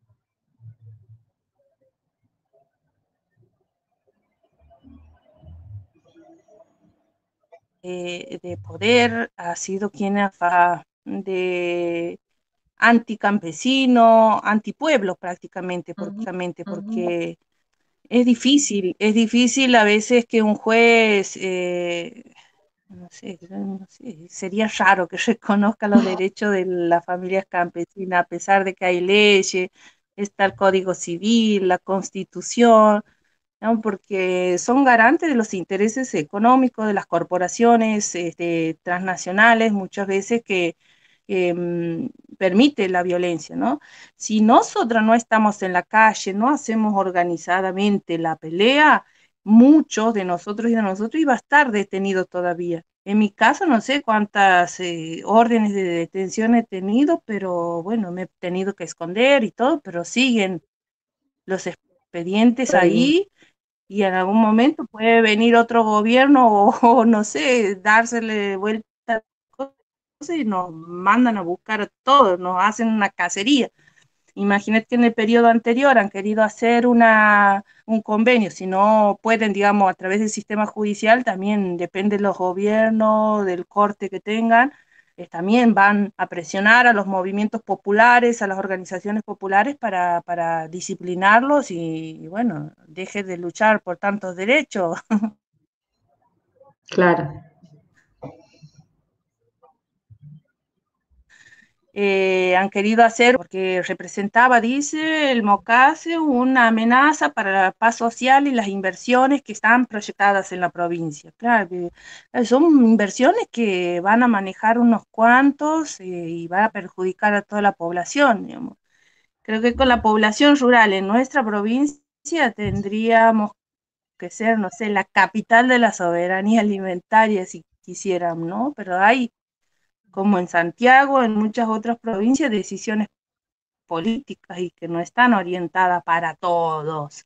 Speaker 4: eh, de poder ha sido quien ha de anticampesino, antipueblo prácticamente, prácticamente, porque es difícil, es difícil a veces que un juez, eh, no sé, no sé, sería raro que reconozca los derechos de las familias campesinas, a pesar de que hay leyes, está el Código Civil, la Constitución, ¿no? Porque son garantes de los intereses económicos de las corporaciones este, transnacionales, muchas veces que eh, permite la violencia, ¿no? Si nosotros no estamos en la calle, no hacemos organizadamente la pelea, muchos de nosotros y de nosotros iba a estar detenido todavía. En mi caso no sé cuántas eh, órdenes de detención he tenido, pero bueno, me he tenido que esconder y todo, pero siguen los expedientes ahí y en algún momento puede venir otro gobierno o, o no sé, dársele vuelta y nos mandan a buscar a todos, nos hacen una cacería. Imagínate que en el periodo anterior han querido hacer una, un convenio, si no pueden, digamos, a través del sistema judicial, también depende de los gobiernos, del corte que tengan, eh, también van a presionar a los movimientos populares, a las organizaciones populares para, para disciplinarlos y, y, bueno, deje de luchar por tantos derechos.
Speaker 2: Claro.
Speaker 4: Eh, han querido hacer, porque representaba, dice el MOCASE, una amenaza para la paz social y las inversiones que están proyectadas en la provincia. Claro, eh, son inversiones que van a manejar unos cuantos eh, y van a perjudicar a toda la población, digamos. Creo que con la población rural en nuestra provincia tendríamos que ser, no sé, la capital de la soberanía alimentaria si quisiéramos, ¿no? Pero hay, como en Santiago, en muchas otras provincias, decisiones políticas y que no están orientadas para todos.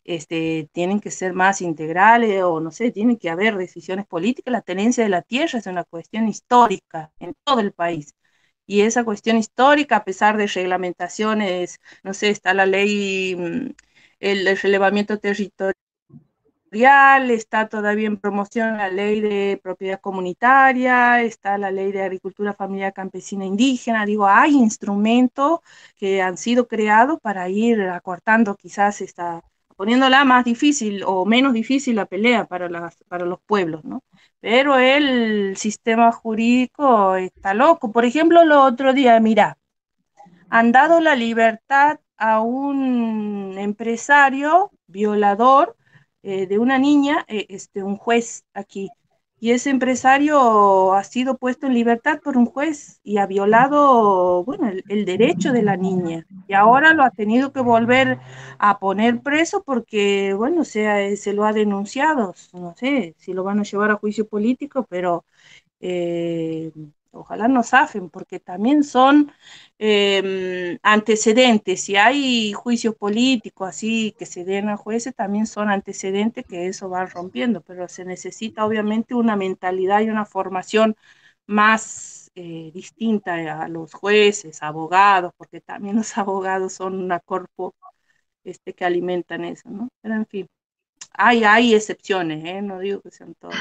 Speaker 4: este, tienen que ser más integrales o no sé, tienen que haber decisiones políticas. La tenencia de la tierra es una cuestión histórica en todo el país. Y esa cuestión histórica, a pesar de reglamentaciones, no sé, está la ley, el, el relevamiento territorial, está todavía en promoción la ley de propiedad comunitaria, está la ley de agricultura familiar campesina indígena. Digo, hay instrumentos que han sido creados para ir acortando quizás esta, poniéndola más difícil o menos difícil la pelea para, las, para los pueblos, ¿no? Pero el sistema jurídico está loco. Por ejemplo, el otro día, mira, han dado la libertad a un empresario violador eh, de una niña, eh, este, un juez aquí, y ese empresario ha sido puesto en libertad por un juez y ha violado, bueno, el, el derecho de la niña, y ahora lo ha tenido que volver a poner preso porque, bueno, o sea, se lo ha denunciado, no sé si lo van a llevar a juicio político, pero eh, ojalá no zafen, porque también son eh, antecedentes. Si hay juicios políticos así que se den a jueces, también son antecedentes que eso va rompiendo, pero se necesita obviamente una mentalidad y una formación más eh, distinta a los jueces, abogados, porque también los abogados son una corpo este, que alimentan eso, ¿no? Pero en fin, hay, hay excepciones, ¿eh? No digo que sean todas.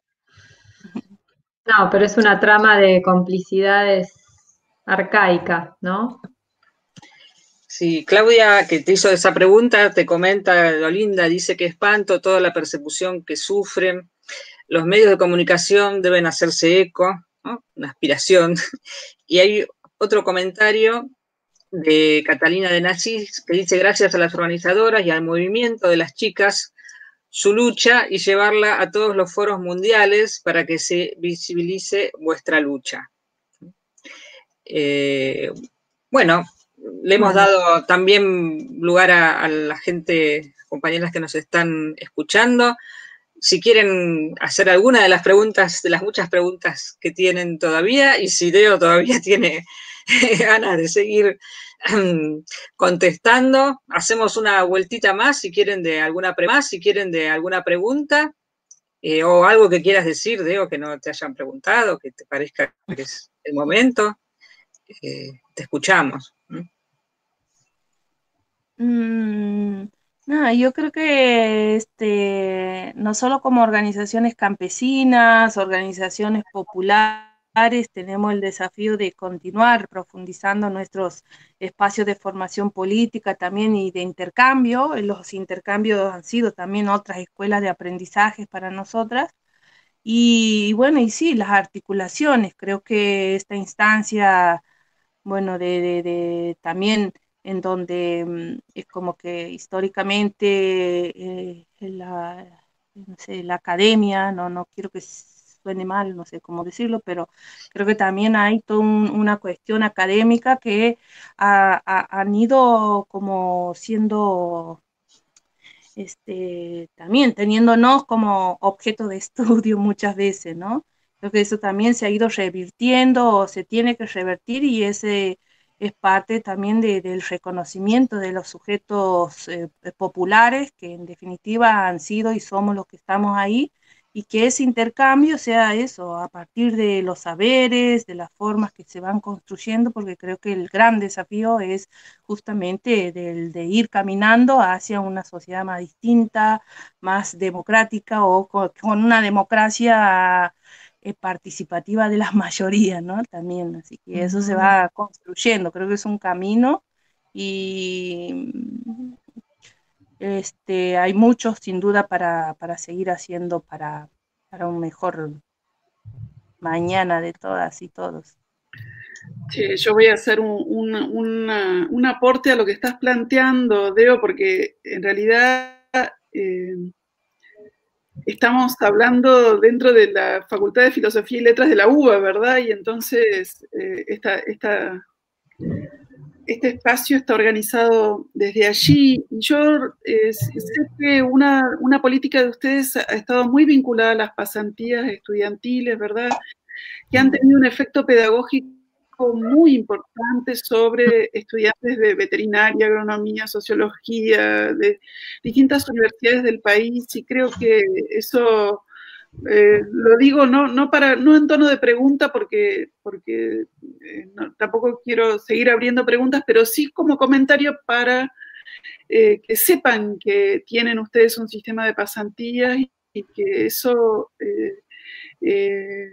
Speaker 2: No, pero es una trama de complicidades arcaica, ¿no?
Speaker 1: Sí, Claudia, que te hizo esa pregunta, te comenta lo linda, dice que espanto toda la persecución que sufren. Los medios de comunicación deben hacerse eco, ¿no? Una aspiración. Y hay otro comentario de Catalina de Nassis que dice: gracias a las organizadoras y al movimiento de las chicas, su lucha y llevarla a todos los foros mundiales para que se visibilice vuestra lucha. Eh, bueno, le hemos dado también lugar a, a la gente, compañeras que nos están escuchando. Si quieren hacer alguna de las preguntas, de las muchas preguntas que tienen todavía, y si Deo todavía tiene ganas de seguir um, contestando, hacemos una vueltita más, si quieren de alguna pre más, si quieren de alguna pregunta, eh, o algo que quieras decir, Deo, que no te hayan preguntado, que te parezca que es el momento, eh, te escuchamos.
Speaker 4: Mm, no, yo creo que este, no solo como organizaciones campesinas, organizaciones populares, tenemos el desafío de continuar profundizando nuestros espacios de formación política también y de intercambio. Los intercambios han sido también otras escuelas de aprendizaje para nosotras. Y bueno, y sí, las articulaciones, creo que esta instancia, bueno, de, de, de también en donde mm, es como que históricamente eh, la, no sé, la academia, no, no quiero que suene mal, no sé cómo decirlo, pero creo que también hay toda un, una cuestión académica que ha, ha, han ido como siendo este, también teniéndonos como objeto de estudio muchas veces, ¿no? Creo que eso también se ha ido revirtiendo o se tiene que revertir y ese es parte también de, del reconocimiento de los sujetos eh, populares que en definitiva han sido y somos los que estamos ahí y que ese intercambio sea eso, a partir de los saberes, de las formas que se van construyendo, porque creo que el gran desafío es justamente del, de ir caminando hacia una sociedad más distinta, más democrática o con, con una democracia eh, participativa de las mayorías, ¿no? También, así que eso se va construyendo, creo que es un camino y este, hay mucho sin duda para, para seguir haciendo para, para un mejor mañana de todas y todos.
Speaker 3: Sí, yo voy a hacer un, un, una, un aporte a lo que estás planteando, Deo, porque en realidad eh, estamos hablando dentro de la Facultad de Filosofía y Letras de la U B A, ¿verdad? Y entonces eh, esta, esta, este espacio está organizado desde allí. Yo eh, sé que una, una política de ustedes ha estado muy vinculada a las pasantías estudiantiles, ¿verdad? Que han tenido un efecto pedagógico muy importante sobre estudiantes de veterinaria, agronomía, sociología, de distintas universidades del país, y creo que eso, eh, lo digo no, no, para, no en tono de pregunta, porque, porque eh, no, tampoco quiero seguir abriendo preguntas, pero sí como comentario para eh, que sepan que tienen ustedes un sistema de pasantías y, y que eso... Eh, eh,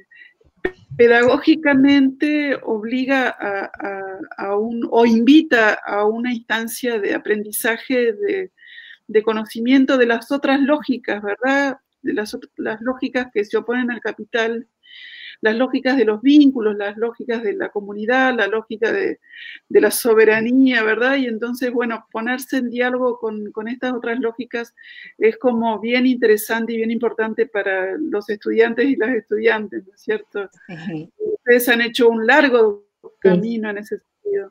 Speaker 3: pedagógicamente obliga a, a, a un, o invita a una instancia de aprendizaje, de, de conocimiento de las otras lógicas, ¿verdad? De las, las lógicas que se oponen al capital, las lógicas de los vínculos, las lógicas de la comunidad, la lógica de, de la soberanía, ¿verdad? Y entonces, bueno, ponerse en diálogo con, con estas otras lógicas es como bien interesante y bien importante para los estudiantes y las estudiantes, ¿no es cierto? Uh-huh. Ustedes han hecho un largo camino en ese sentido.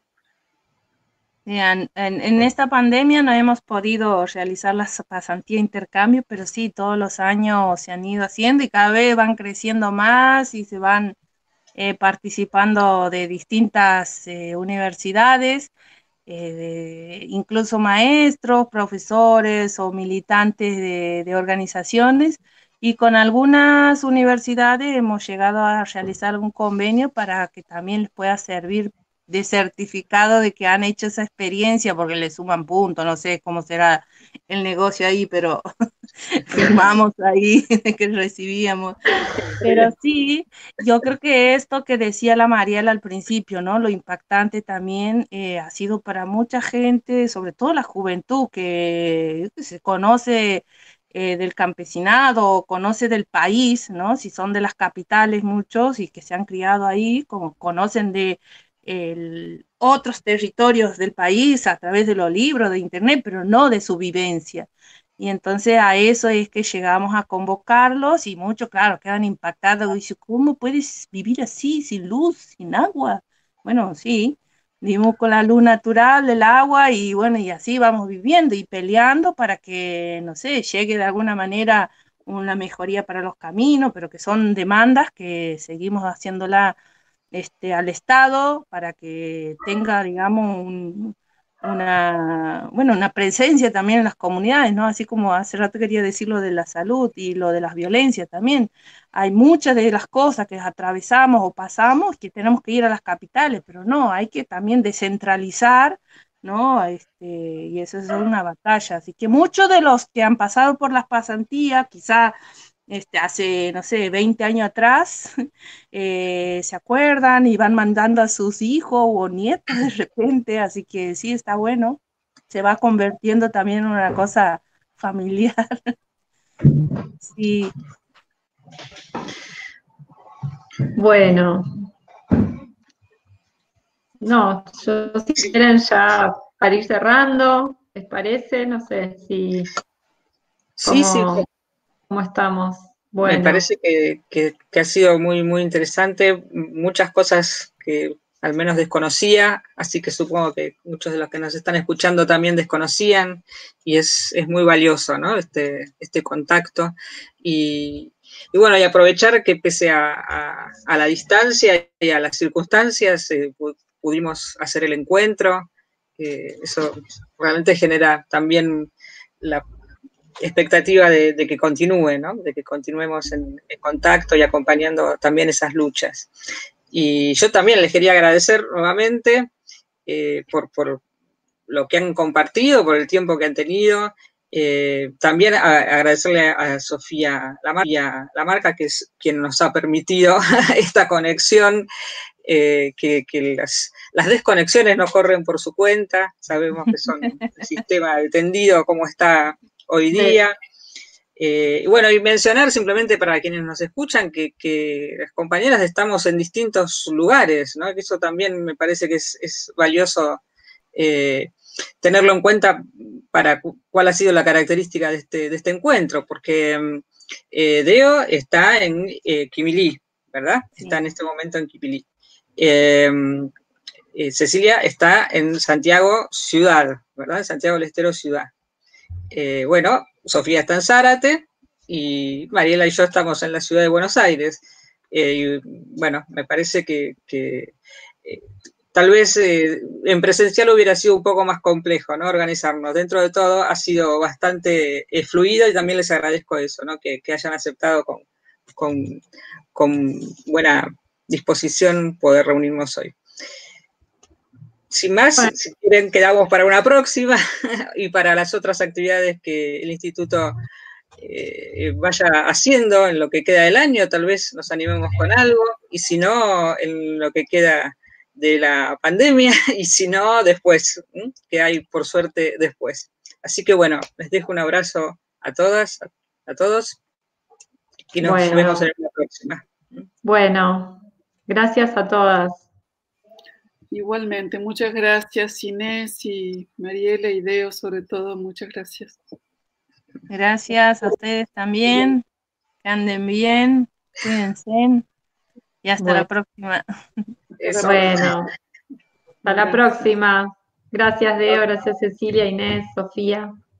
Speaker 4: En, en, en esta pandemia no hemos podido realizar las pasantías de intercambio, pero sí, todos los años se han ido haciendo y cada vez van creciendo más y se van eh, participando de distintas eh, universidades, eh, de, incluso maestros, profesores o militantes de, de organizaciones, y con algunas universidades hemos llegado a realizar un convenio para que también les pueda servir de certificado de que han hecho esa experiencia, porque le suman puntos, no sé cómo será el negocio ahí, pero firmamos ahí de que recibíamos. Pero sí, yo creo que esto que decía la Mariela al principio, ¿no? Lo impactante también eh, ha sido para mucha gente, sobre todo la juventud, que, que se conoce eh, del campesinado, conoce del país, ¿no? Si son de las capitales muchos y que se han criado ahí, como conocen de el, otros territorios del país a través de los libros, de internet, pero no de su vivencia. Y entonces a eso es que llegamos a convocarlos y muchos, claro, quedan impactados. Dicen, ¿cómo puedes vivir así, sin luz, sin agua? Bueno, sí, vivimos con la luz natural, el agua, y bueno, y así vamos viviendo y peleando para que, no sé, llegue de alguna manera una mejoría para los caminos, pero que son demandas que seguimos haciéndola Este, al Estado para que tenga, digamos, un, una, bueno, una presencia también en las comunidades, ¿no? Así como hace rato quería decir lo de la salud y lo de las violencias también. Hay muchas de las cosas que atravesamos o pasamos que tenemos que ir a las capitales, pero no, hay que también descentralizar, ¿no? Este, y eso es una batalla. Así que muchos de los que han pasado por las pasantías, quizá Este, hace, no sé, veinte años atrás, eh, se acuerdan y van mandando a sus hijos o nietos de repente, así que sí, está bueno, se va convirtiendo también en una cosa familiar. Sí.
Speaker 2: Bueno, no, yo si quieren ya para ir cerrando, ¿les parece? No sé si...
Speaker 1: Sí,
Speaker 2: cómo,
Speaker 1: sí.
Speaker 2: ¿Cómo estamos? Bueno.
Speaker 1: Me parece que, que, que ha sido muy, muy interesante, muchas cosas que al menos desconocía, así que supongo que muchos de los que nos están escuchando también desconocían, y es, es muy valioso, ¿no? Este, este contacto. Y, y bueno, y aprovechar que pese a, a, a la distancia y a las circunstancias, eh, pudimos hacer el encuentro. Eh, eso realmente genera también la expectativa de, de que continúe, ¿no? De que continuemos en, en contacto y acompañando también esas luchas. Y yo también les quería agradecer nuevamente eh, por, por lo que han compartido, por el tiempo que han tenido. Eh, también a, agradecerle a Sofía Lamarca, Lamarca, que es quien nos ha permitido esta conexión, eh, que, que las, las desconexiones no corren por su cuenta. Sabemos que son el sistema tendido como está hoy día. Eh, y bueno, y mencionar simplemente para quienes nos escuchan que, que las compañeras estamos en distintos lugares, ¿no? Que eso también me parece que es, es valioso eh, tenerlo en cuenta para cuál ha sido la característica de este, de este encuentro, porque eh, Deo está en eh, Quimilí, ¿verdad? Sí. Está en este momento en Quimilí. Eh, eh, Cecilia está en Santiago Ciudad, ¿verdad? En Santiago del Estero Ciudad. Eh, bueno, Sofía está en Zárate y Mariela y yo estamos en la ciudad de Buenos Aires. Eh, y, bueno, me parece que, que eh, tal vez eh, en presencial hubiera sido un poco más complejo, ¿no? Organizarnos. Dentro de todo ha sido bastante eh, fluido y también les agradezco eso, ¿no? Que, que hayan aceptado con, con, con buena disposición poder reunirnos hoy. Sin más, bueno, si quieren quedamos para una próxima y para las otras actividades que el Instituto eh, vaya haciendo en lo que queda del año, tal vez nos animemos con algo, y si no, en lo que queda de la pandemia, y si no, después, ¿eh? Que hay por suerte después. Así que bueno, les dejo un abrazo a todas, a, a todos, y nos bueno. vemos en la próxima.
Speaker 2: Bueno, gracias a todas.
Speaker 3: Igualmente, muchas gracias Inés y Mariela y Deo, sobre todo, muchas gracias.
Speaker 4: Gracias a ustedes también, que anden bien, cuídense y hasta bueno. la próxima.
Speaker 2: Eso. Bueno, hasta la próxima. Gracias Deo, gracias Cecilia, Inés, Sofía.